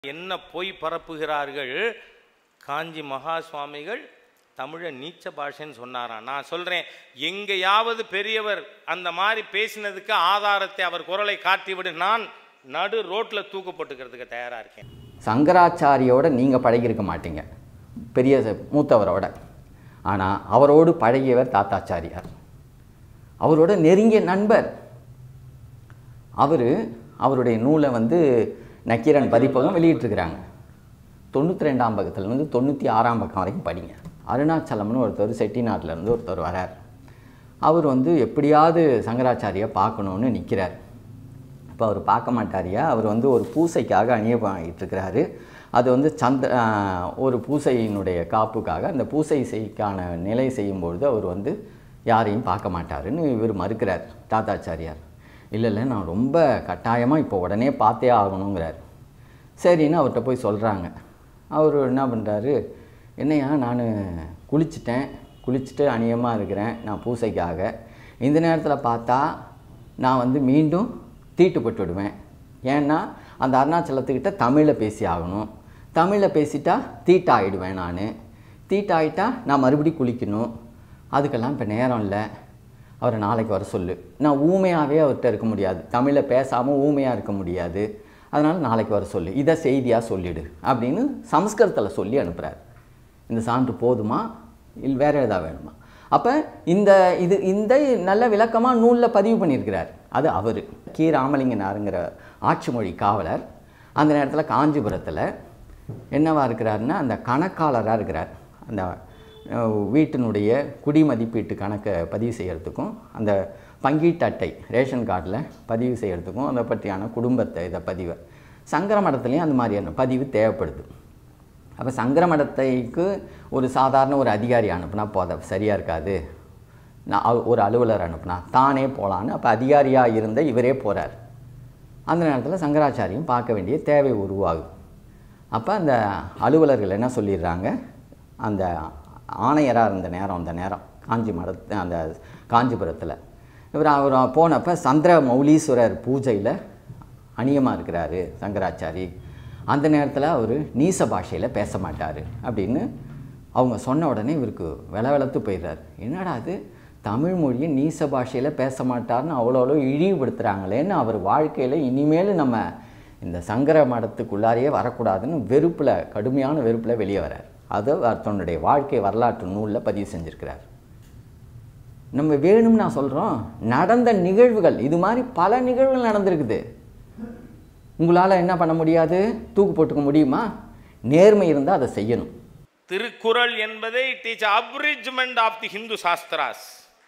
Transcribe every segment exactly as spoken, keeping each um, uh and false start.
என்ன பொய் பரப்புகிறார்கள். காஞ்சி மகா சுவாமிகள் தமிழை நீச்ச பாஷைன்னு சொன்னாராம். நான் சொல்கிறேன், எங்கேயாவது பெரியவர் அந்த மாதிரி பேசினதுக்கு ஆதாரத்தை அவர் குரலை காட்டிவிடு, நான் நடு ரோட்டில் தூக்கப்பட்டுக்கிறதுக்கு தயாராக இருக்கேன். சங்கராச்சாரியோட நீங்கள் பழகியிருக்க மாட்டீங்க, பெரிய மூத்தவரோட. ஆனால் அவரோடு பழகியவர் தாத்தாச்சாரியார், அவரோட நெருங்கிய நண்பர். அவர் அவருடைய நூலை வந்து நக்கீரன் பதிப்பகம் வெளியிட்டிருக்கிறாங்க. தொண்ணூற்றி ரெண்டாம் பக்கத்துலேருந்து தொண்ணூற்றி ஆறாம் பக்கம் வரைக்கும் படிங்க. அருணாச்சலம்னு ஒருத்தர் செட்டிநாட்டிலேருந்து ஒருத்தர் வரார். அவர் வந்து எப்படியாவது சங்கராச்சாரியை பார்க்கணுன்னு நிற்கிறார். இப்போ அவர் பார்க்க மாட்டாரியா, அவர் வந்து ஒரு பூசைக்காக அணியப்பாகிட்டுருக்கிறாரு. அது வந்து சந்த ஒரு பூசையினுடைய காப்புக்காக அந்த பூசை செய்க்கான நிலை செய்யும்பொழுது அவர் வந்து யாரையும் பார்க்க மாட்டாருன்னு இவர் மறுக்கிறார் தாத்தாச்சாரியார். இல்லை இல்லை நான் ரொம்ப கட்டாயமாக இப்போ உடனே பார்த்தே ஆகணுங்கிறார். சரின்னு அவர்கிட்ட போய் சொல்கிறாங்க. அவர் என்ன பண்ணுறாரு, என்னையா நான் குளிச்சுட்டேன், குளிச்சுட்டு அநியமாக இருக்கிறேன் நான் பூசைக்காக, இந்த நேரத்தில் பார்த்தா நான் வந்து மீண்டும் தீட்டுப்பட்டு விடுவேன். ஏன்னா அந்த அருணாச்சலத்துக்கிட்ட தமிழில் பேசி ஆகணும், தமிழில் பேசிட்டா தீட்டாகிடுவேன், நான் தீட்டாயிட்டா நான் மறுபடியும் குளிக்கணும், அதுக்கெல்லாம் இப்போ நேரம் இல்லை, அவரை நாளைக்கு வர சொல்லு. நான் ஊமையாகவே அவர்கிட்ட இருக்க முடியாது, தமிழில் பேசாமல் ஊமையாக இருக்க முடியாது, அதனால் நாளைக்கு வர சொல்லு, இதை செய்தியாக சொல்லிவிடு அப்படின்னு சமஸ்கிருதத்தில் சொல்லி அனுப்புகிறார். இந்த சான்று போதுமா இல்லை வேறு எதாவது வேணுமா? அப்போ இந்த இது இந்த நல்ல விளக்கமாக நூலில் பதிவு பண்ணியிருக்கிறார். அது அவர் கி ராமலிங்கனாருங்கிற ஆட்சி மொழி காவலர். அந்த நேரத்தில் காஞ்சிபுரத்தில் என்னவா இருக்கிறாருன்னா அந்த கணக்காளராக இருக்கிறார். அந்த வீட்டினுடைய குடிமதிப்பீட்டு கணக்கை பதிவு செய்கிறதுக்கும் அந்த பங்கீட்டு அட்டை ரேஷன் கார்டில் பதிவு செய்கிறதுக்கும் அதை பற்றியான குடும்பத்தை இதை பதிவை சங்கர மடத்துலேயும் அந்த மாதிரியான பதிவு தேவைப்படுது. அப்போ சங்கர மடத்தைக்கு ஒரு சாதாரண ஒரு அதிகாரி அனுப்புனா போத சரியாக இருக்காது, நான் ஒரு அலுவலர் அனுப்புனா தானே போகலான்னு அப்போ அதிகாரியாக இருந்த இவரே போகிறார். அந்த நேரத்தில் சங்கராச்சாரியும் பார்க்க வேண்டிய தேவை உருவாகும். அப்போ அந்த அலுவலர்கள் என்ன சொல்லிடுறாங்க, அந்த ஆணையராக இருந்த நேரம் அந்த நேரம் காஞ்சி மட அந்த காஞ்சிபுரத்தில் இவர் அவர் போனப்போ சந்திர மௌலீஸ்வரர் பூஜையில் அணியமாக இருக்கிறாரு சங்கராச்சாரி. அந்த நேரத்தில் அவர் நீச பாஷையில் பேச மாட்டார் அப்படின்னு அவங்க சொன்ன உடனே இவருக்கு வில வெளத்து போயிடுறாரு. என்னடா அது தமிழ் மொழியை நீச பாஷையில் பேச மாட்டார்னு அவ்வளோ அவ்வளோ இழிவுபடுத்துகிறாங்களேன்னு அவர் வாழ்க்கையில் இனிமேல் நம்ம இந்த சங்கர மடத்துக்குள்ளாரையே வரக்கூடாதுன்னு வெறுப்பில் கடுமையான வெறுப்பில் வெளியே வரார். அதை தன்னுடைய வாழ்க்கை வரலாற்று நூலில் பதிவு செஞ்சுருக்கிறார். நம்ம வேணும்னு நான் சொல்கிறோம், நடந்த நிகழ்வுகள் இது மாதிரி பல நிகழ்வுகள் நடந்திருக்குது. உங்களால் என்ன பண்ண முடியாது, தூக்கு போட்டுக்க முடியுமா? நேர்மை இருந்தால் அதை செய்யணும். திருக்குறள் என்பதை it is abridgment of the Hindu Shastras.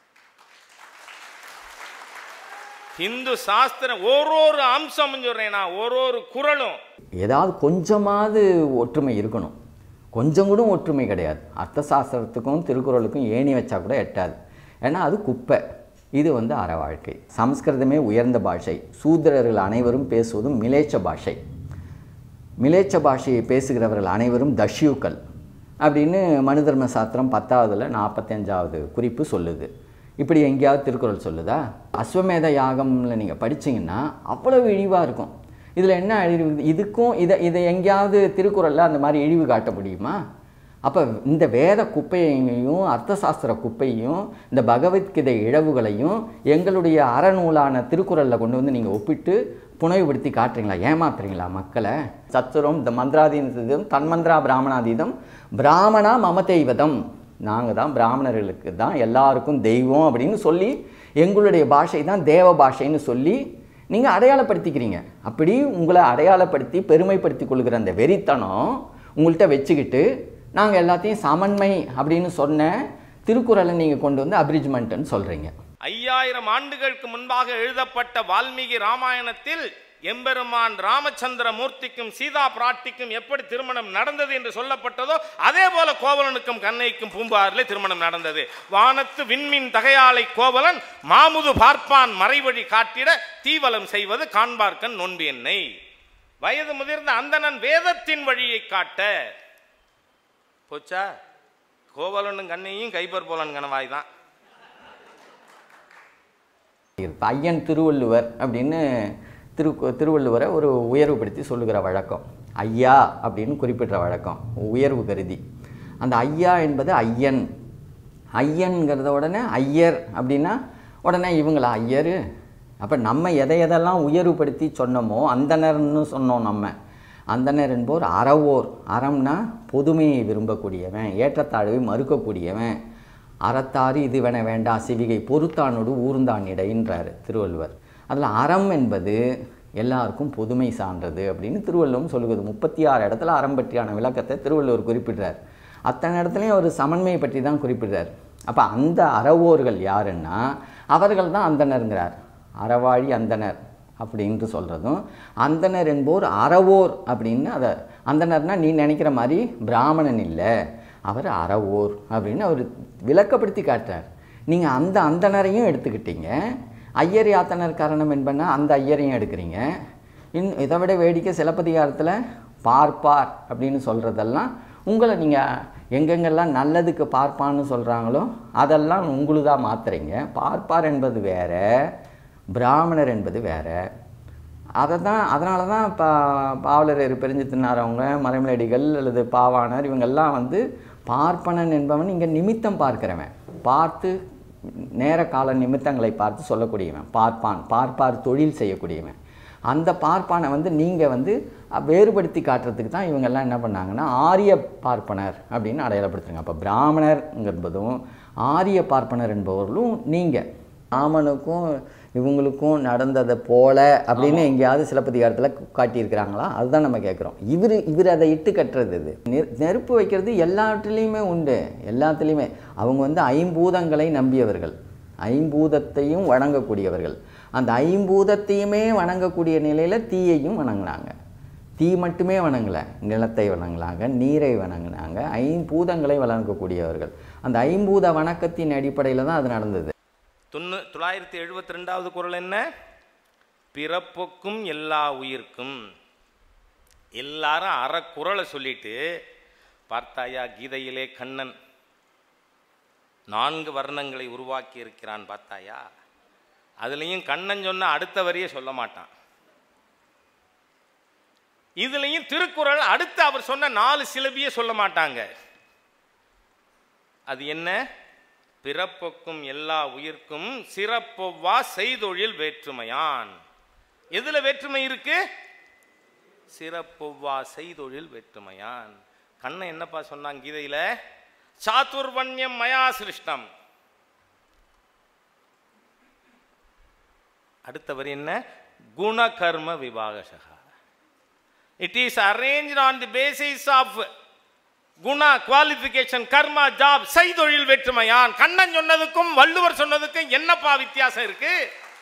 Hindu சாஸ்திரம் ஒரு ஒரு அம்சம் சொல்றேன் நான், ஒரு ஒரு குறளும் ஏதாவது கொஞ்சமாவது ஒற்றுமை இருக்கணும். கொஞ்சம் கூட ஒற்றுமை கிடையாது. அர்த்த சாஸ்திரத்துக்கும் திருக்குறளுக்கும் ஏணி வச்சா கூட எட்டாது. ஏன்னா அது குப்பை, இது வந்து அற வாழ்க்கை. சமஸ்கிருதமே உயர்ந்த பாஷை, சூத்திரர்கள் அனைவரும் பேசுவதும் மிலேச்ச பாஷை. மிலேச்ச பாஷையை பேசுகிறவர்கள் அனைவரும் தஷ்யூக்கள் அப்படின்னு மனு தர்ம சாஸ்திரம் பத்தாவதுல நாற்பத்தஞ்சாவது குறிப்பு சொல்லுது. இப்படி எங்கேயாவது திருக்குறள் சொல்லுதா? அஸ்வமேத யாகம்ல நீங்கள் படிச்சிங்கன்னா அவ்வளவு இழிவாக இருக்கும். இதில் என்ன இழிவு, இதுக்கும் இதை இதை எங்கேயாவது திருக்குறளில் அந்த மாதிரி இழிவு காட்ட முடியுமா? அப்போ இந்த வேத குப்பையையும் அர்த்தசாஸ்திர குப்பையும் இந்த பகவத்கீதை இழவுகளையும் எங்களுடைய அறநூலான திருக்குறளில் கொண்டு வந்து நீங்கள் ஒப்பிட்டு புனைவுபடுத்தி காட்டுறீங்களா, ஏமாத்துறீங்களா மக்களை? சத்துரம் இந்த மந்திராதீதம் தன்மந்திரா பிராமணாதீதம் பிராமணா மம தெய்வதம், நாங்கள் தான் பிராமணர்களுக்கு தான் எல்லாருக்கும் தெய்வம் அப்படின்னு சொல்லி எங்களுடைய பாஷை தான் தேவ பாஷைன்னு சொல்லி நீங்கள் அடையாளப்படுத்திக்கிறீங்க. அப்படி உங்களை அடையாளப்படுத்தி பெருமைப்படுத்தி கொள்கிற அந்த வெறித்தனம் உங்கள்கிட்ட வச்சுக்கிட்டு நாங்கள் எல்லாத்தையும் சமன்மை அப்படின்னு சொன்ன திருக்குறளை நீங்கள் கொண்டு வந்து அப்ரிஜ்மெண்ட்னு சொல்கிறீங்க. ஐயாயிரம் ஆண்டுகளுக்கு முன்பாக எழுதப்பட்ட வால்மீகி ராமாயணத்தில் எம்பெருமான் ராமச்சந்திர மூர்த்திக்கும் சீதா பிராட்டிக்கும் எப்படி திருமணம் நடந்தது என்று சொல்லப்பட்டதோ அதே போல கோவலனுக்கும் கண்ணைக்கும் பூம்பாரிலே திருமணம் நடந்தது. வானத்து விண்மீன் தகையாளை கோவலன் மாமுது பார்ப்பான் மறைவழி காட்டிட தீவலம் செய்வது காண்பார்க்கன் நோன்பு என்னை. வயது முதிர்ந்த அந்தணன் வேதத்தின் வழியை காட்ட போச்சா, கோவலனும் கண்ணையும் கைப்பர் போலன் கணவாய் தான். ஐயன் திருவள்ளுவர் அப்படின்னு திரு திருவள்ளுவரை ஒரு உயர்வுபடுத்தி சொல்லுகிற வழக்கம். ஐயா அப்படின்னு குறிப்பிட்ட வழக்கம் உயர்வு கருதி. அந்த ஐயா என்பது ஐயன். ஐயன்கிறத உடனே ஐயர் அப்படின்னா உடனே இவங்களா ஐயர். அப்போ நம்ம எதை எதெல்லாம் உயர்வுபடுத்தி சொன்னோமோ அந்தணர்னு சொன்னோம். நம்ம அந்தணர் என்போர் அறவோர். அறம்னா பொதுமையை விரும்பக்கூடியவன், ஏற்றத்தாழ்வை மறுக்கக்கூடியவன். அறத்தாறு இதுவென வேண்டா சிவிகை பொறுத்தானோடு ஊர்ந்தான் இடைன்றார் திருவள்ளுவர். அதில் அறம் என்பது எல்லாருக்கும் பொதுமை சான்றது அப்படின்னு திருவள்ளுவரும் சொல்லுகிறது. முப்பத்தி ஆறு இடத்துல அறம் பற்றியான விளக்கத்தை திருவள்ளுவர் குறிப்பிடுறார். அத்தனை இடத்துலையும் அவர் சமன்மையை பற்றி தான் குறிப்பிடுறார். அப்போ அந்த அறவோர்கள் யாருன்னா அவர்கள் தான் அந்தணருங்கிறார். அறவாழி அந்தணர் அப்படின்ட்டு சொல்கிறதும், அந்தணர் என்போர் அறவோர் அப்படின்னு அதை அந்தணர்னால் நீ நினைக்கிற மாதிரி பிராமணன் இல்லை, அவர் அறவோர் அப்படின்னு அவர் விளக்கப்படுத்தி காட்டுறார். நீங்கள் அந்த அந்தணரையும் எடுத்துக்கிட்டீங்க, ஐயர் யாத்தனர் காரணம் என்பன்னா அந்த ஐயரையும் எடுக்கிறீங்க. இன் இதை விட வேடிக்கை சிலப்பதிகாரத்தில் பார்ப்பார் அப்படின்னு சொல்கிறதெல்லாம் உங்களை நீங்கள் எங்கெங்கெல்லாம் நல்லதுக்கு பார்ப்பான்னு சொல்கிறாங்களோ அதெல்லாம் உங்களுதாக மாற்றுறீங்க. பார்ப்பார் என்பது வேறு, பிராமணர் என்பது வேறு. அதை தான் அதனால தான் பா பாவலர் பெருஞ்சு தின்னாரவங்க, மறைமலடிகள் அல்லது பாவாணர் இவங்கெல்லாம் வந்து பார்ப்பனன் என்பவன் இங்கே நிமித்தம் பார்க்கிறவன், பார்த்து நேர கால நிமித்தங்களை பார்த்து சொல்லக்கூடியவன் பார்ப்பான். பார்ப்பார் தொழில் செய்யக்கூடியவன். அந்த பார்ப்பானை வந்து நீங்கள் வந்து வேறுபடுத்தி காட்டுறதுக்கு தான் இவங்கெல்லாம் என்ன பண்ணாங்கன்னா ஆரிய பார்ப்பனர் அப்படின்னு அடையாளப்படுத்துங்க. அப்போ பிராமணர் என்பதும் ஆரிய பார்ப்பனர் என்பவர்களும் நீங்கள் ராமனுக்கும் இவங்களுக்கும் நடந்ததை போல அப்படின்னு எங்கேயாவது சிலப்பதிகாரத்தில் காட்டியிருக்கிறாங்களா? அதுதான் நம்ம கேட்குறோம். இவர் இவர் அதை இட்டு கட்டுறது. இது நெ நெருப்பு வைக்கிறது எல்லாத்துலேயுமே உண்டு. எல்லாத்துலேயுமே அவங்க வந்து ஐம்பூதங்களை நம்பியவர்கள், ஐம்பூதத்தையும் வணங்கக்கூடியவர்கள். அந்த ஐம்பூதத்தையுமே வணங்கக்கூடிய நிலையில் தீயையும் வணங்கினாங்க. தீ மட்டுமே வணங்கலை, நிலத்தை வணங்கினாங்க, நீரை வணங்கினாங்க, ஐம்பூதங்களை வணங்கக்கூடியவர்கள். அந்த ஐம்பூத வணக்கத்தின் அடிப்படையில் தான் அது நடந்தது. தொண்ணூ தொள்ளாயிரத்தி எழுபத்தி ரெண்டாவது குறள் என்ன? பிறப்புக்கும் எல்லா உயிர்க்கும். எல்லாரும் அறக்குறளை சொல்லிட்டு பார்த்தாயா கீதையிலே கண்ணன் நான்கு வர்ணங்களை உருவாக்கி இருக்கிறான் பார்த்தாயா? அதுலேயும் கண்ணன் சொன்ன அடுத்த வரியே சொல்ல மாட்டான். இதுலேயும் திருக்குறள் அடுத்து அவர் சொன்ன நாலு சிலபியே சொல்ல மாட்டாங்க. அது என்ன? பிறப்புக்கும் எல்லா உயிர்க்கும் சிறப்பொவ்வா செய்தொழில் வேற்றுமையான். எதுல வேற்றுமை இருக்கு? சிறப்பொவ்வா செய்தொழில் வேற்றுமையான். கண்ணன் என்னப்பா சொன்னாங்க கீதையில? சாதுர்வண்யம் மயா சிருஷ்டம். அடுத்தவர் என்ன? குணகர்ம விபாகசகா. It is arranged on the basis of guna, qualification, karma, job, செய்தொழில் வேற்றுமையான். கண்ணன் சொன்னதுக்கும் வள்ளுவர் சொன்னதுக்கும் என்னப்பா வித்தியாசம் இருக்கு?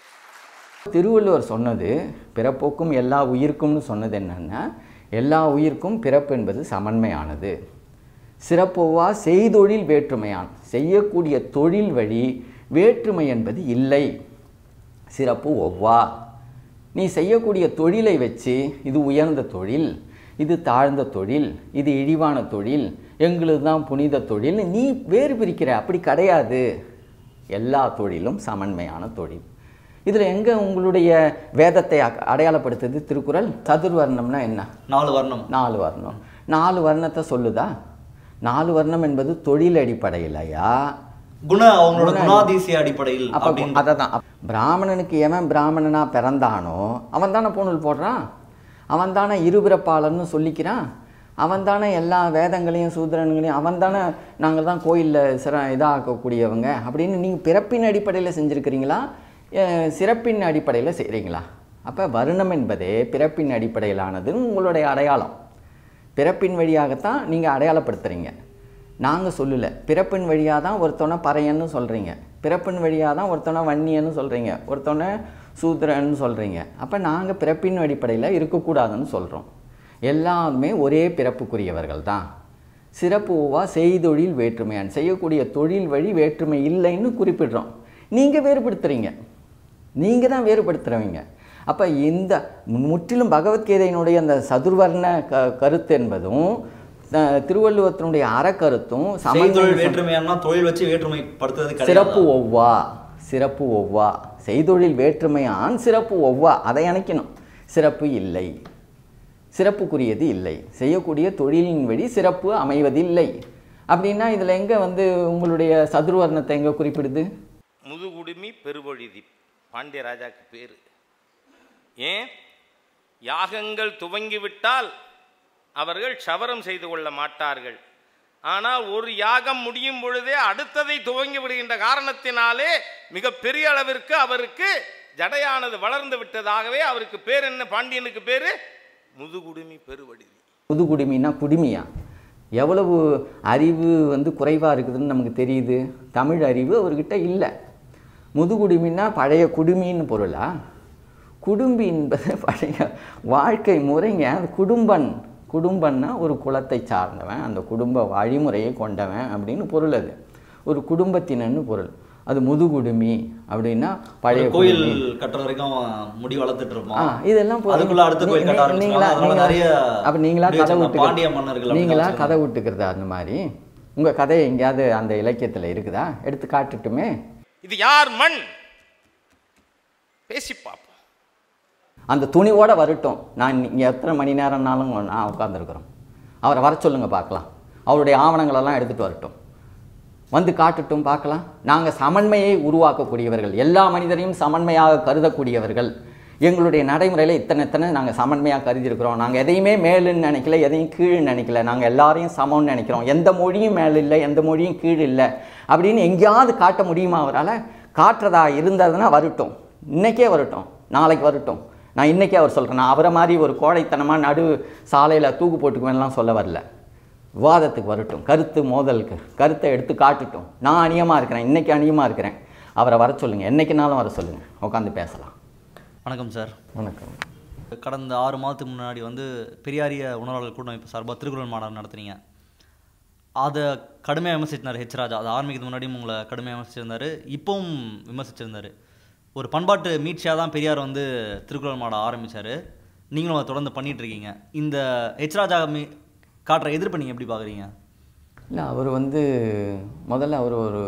திருவள்ளுவர் சொன்னது பிறப்புக்கும் எல்லா உயிர்க்கும்னு சொன்னது என்னன்னா, எல்லா உயிர்க்கும் பிறப்பு என்பது சமன்மையானது. சிறப்பொவ்வா செய்தொழில் வேற்றுமையான். செய்யக்கூடிய தொழில் வழி வேற்றுமை என்பது இல்லை. சிறப்பு ஒவ்வா. நீ செய்யக்கூடிய தொழிலை வச்சு இது உயர்ந்த தொழில், இது தாழ்ந்த தொழில், இது இழிவான தொழில், எங்களுக்கு தான் புனித தொழில் நீ வேறு பிரிக்கிற. அப்படி கிடையாது. எல்லா தொழிலும் சமன்மையான தொழில். இதில் எங்கே உங்களுடைய வேதத்தை அடையாளப்படுத்துது திருக்குறள்? சதுர்வர்ணம்னா என்ன? நாலு வர்ணம். நாலு வர்ணம். நாலு வர்ணத்தை சொல்லுதா? நாலு வர்ணம் என்பது தொழில் அடிப்படையிலையா, குண அவங்களோட குணாதிசய அடிப்படையில்? அப்போ அதை தான் பிராமணனுக்கு எவன் பிராமணனா பிறந்தானோ அவன் தானே பூணூல் போடுறான், அவன் தானே இருபிறப்பாளர்னு சொல்லிக்கிறான், அவன் தானே எல்லா வேதங்களையும் சூத்திரன்களையும் அவன் தானே நாங்கள் தான் கோயிலில் சிற இதாக்கக்கூடியவங்க அப்படின்னு நீங்கள் பிறப்பின் அடிப்படையில் செஞ்சுருக்கிறீங்களா, சிறப்பின் அடிப்படையில் செய்கிறீங்களா? அப்போ வருணம் என்பதே பிறப்பின் அடிப்படையிலானதுன்னு உங்களுடைய அடையாளம். பிறப்பின் வழியாகத்தான் நீங்கள் அடையாளப்படுத்துகிறீங்க. நாங்கள் சொல்லலை. பிறப்பின் வழியாக தான் ஒருத்தனை பறையன்னு சொல்கிறீங்க, பிறப்பின் வழியாக தான் ஒருத்தனை வன்னியன்னு சொல்கிறீங்க, ஒருத்தனை சூத்திரன்னு சொல்கிறீங்க. அப்போ நாங்கள் பிறப்பின் அடிப்படையில் இருக்கக்கூடாதுன்னு சொல்கிறோம். எல்லாருமே ஒரே பிறப்புக்குரியவர்கள் தான். சிறப்புவா செய்தொழில் வேற்றுமையான். செய்யக்கூடிய தொழில் வழி வேற்றுமை இல்லைன்னு குறிப்பிடுறோம். நீங்கள் வேறுபடுத்துகிறீங்க, நீங்கள் தான் வேறுபடுத்துகிறவங்க. அப்போ இந்த முற்றிலும் பகவத்கீதையினுடைய அந்த சதுர்வர்ண க கருத்து என்பதும் திருவள்ளுவத்தினுடைய அறக்கருத்தும் வேற்றுமையான தொழில் வச்சு வேற்றுமைப்படுத்துறது. சிறப்பு ஒவ்வா, சிறப்பு ஒவ்வா, செய்தொழில் வேற்றுமையான் சிறப்பு ஒவ்வா, அதை அணைக்கணும். சிறப்பு இல்லை. சிறப்புக்குரியது இல்லை, செய்யக்கூடிய தொழிலின் வழி சிறப்பு அமைவதில்லை. அப்படின்னா இதில் எங்கே வந்து உங்களுடைய சதுர்வர்ணத்தை எங்கே குறிப்பிடுது? முதுகுடுமி பெருவழிதி பாண்டிய ராஜாக்கு பேர். ஏன்? யாகங்கள் துவங்கிவிட்டால் அவர்கள் சவரம் செய்து கொள்ள மாட்டார்கள். ஆனால் ஒரு யாகம் முடியும் பொழுதே அடுத்ததை துவங்கி விடுகின்ற காரணத்தினாலே மிக பெரிய அளவிற்கு அவருக்கு ஜடையானது வளர்ந்து விட்டதாகவே அவருக்கு பேர் என்ன? பாண்டியனுக்கு பேர் முதுகுடுமி பெருவழிதி. முதுகுடுமின்னா குடுமியா? எவ்வளவு அறிவு வந்து குறைவாக இருக்குதுன்னு நமக்கு தெரியுது. தமிழ் அறிவு அவர்கிட்ட இல்லை. முதுகுடுமின்னா பழைய குடுமின்னு பொருளா? குடும்பி என்பது பழைய வாழ்க்கை முறைங்க. அது குடும்பன், குடும்பன்னா ஒரு குலத்தை சார்ந்தவன், அந்த குடும்ப வழிமுறையை கொண்டவன் அப்படின்னு பொருள். அது ஒரு குடும்பத்தினன்னு பொருள். அது முதுகுடுமி அப்படின்னா பழைய கோயில் கட்டுற வரைக்கும் முடி வளர்த்துட்டு இருப்போம். இதெல்லாம் அதுக்குள்ள அடுத்த கோயில் கட்ட ஆரம்பிச்சாங்க. நிறைய அப்ப நீங்களா கதை விட்டு பாண்டிய மன்னர்கள் நீங்களா கதை விட்டுக்கிறதா? அந்த மாதிரி உங்க கதை எங்கேயாவது அந்த இலக்கியத்துல இருக்குதா? எடுத்து காட்டுட்டுமே. இது யார் மண்? பேசி பார்ப்போம். அந்த துணிவோட வரட்டும். நான் இங்கே எத்தனை மணி நேரம்னாலும் நான் உட்காந்துருக்குறோம். அவரை வர சொல்லுங்க பார்க்கலாம். அவருடைய ஆவணங்களெல்லாம் எடுத்துகிட்டு வரட்டும், வந்து காட்டுட்டும் பார்க்கலாம். நாங்கள் சமன்மையை உருவாக்கக்கூடியவர்கள், எல்லா மனிதரையும் சமன்மையாக கருதக்கூடியவர்கள். எங்களுடைய நடைமுறையில் இத்தனை இத்தனை நாங்கள் சமன்மையாக கருதியிருக்கிறோம். நாங்கள் எதையுமே மேலுன்னு நினைக்கல, எதையும் கீழ் நினைக்கல. நாங்கள் எல்லாரையும் சமம்னு நினைக்கிறோம். எந்த மொழியும் மேல் இல்லை, எந்த மொழியும் கீழ் இல்லை அப்படின்னு எங்கேயாவது காட்ட முடியுமா அவரால்? காட்டுறதா இருந்ததுன்னா வரட்டும், இன்றைக்கே வரட்டும், நாளைக்கு வரட்டும். நான் இன்றைக்கே அவர் சொல்கிறேன். நான் அவரை மாதிரி ஒரு கோழைத்தனமாக நடு சாலையில் தூக்கு போட்டுக்குவேன்லாம் சொல்ல வரல. விவாதத்துக்கு வரட்டும், கருத்து மோதலுக்கு கருத்தை எடுத்து காட்டுட்டும். நான் அநியமாக இருக்கிறேன், இன்றைக்கி அநியமாக இருக்கிறேன். அவரை வர சொல்லுங்கள், என்றைக்குனாலும் வர சொல்லுங்கள், உட்காந்து பேசலாம். வணக்கம் சார். வணக்கம். கடந்த ஆறு மாதத்துக்கு முன்னாடி வந்து பெரியாரிய உணர்வாளர்கள் கூட்டமைப்பு சார்பாக திருக்குறள் மாநாடு நடத்துனீங்க. அதை கடுமையாக விமர்சிச்சிருந்தார் ஹெச் ராஜா. அதை ஆரம்பிக்கிறது முன்னாடியும் உங்களை கடுமையாக விமர்சிச்சிருந்தார், இப்போவும் விமர்சிச்சிருந்தார். ஒரு பண்பாட்டு மீட்சியாக தான் பெரியார் வந்து திருக்குறள் மாநாடு ஆரம்பித்தார். நீங்களும் அதை தொடர்ந்து பண்ணிகிட்ருக்கீங்க. இந்த ஹெச் ராஜா மீ காட்டுற எதிர்ப்பை நீங்கள் எப்படி பார்க்குறீங்க? இல்லை, அவர் வந்து முதல்ல அவர் ஒரு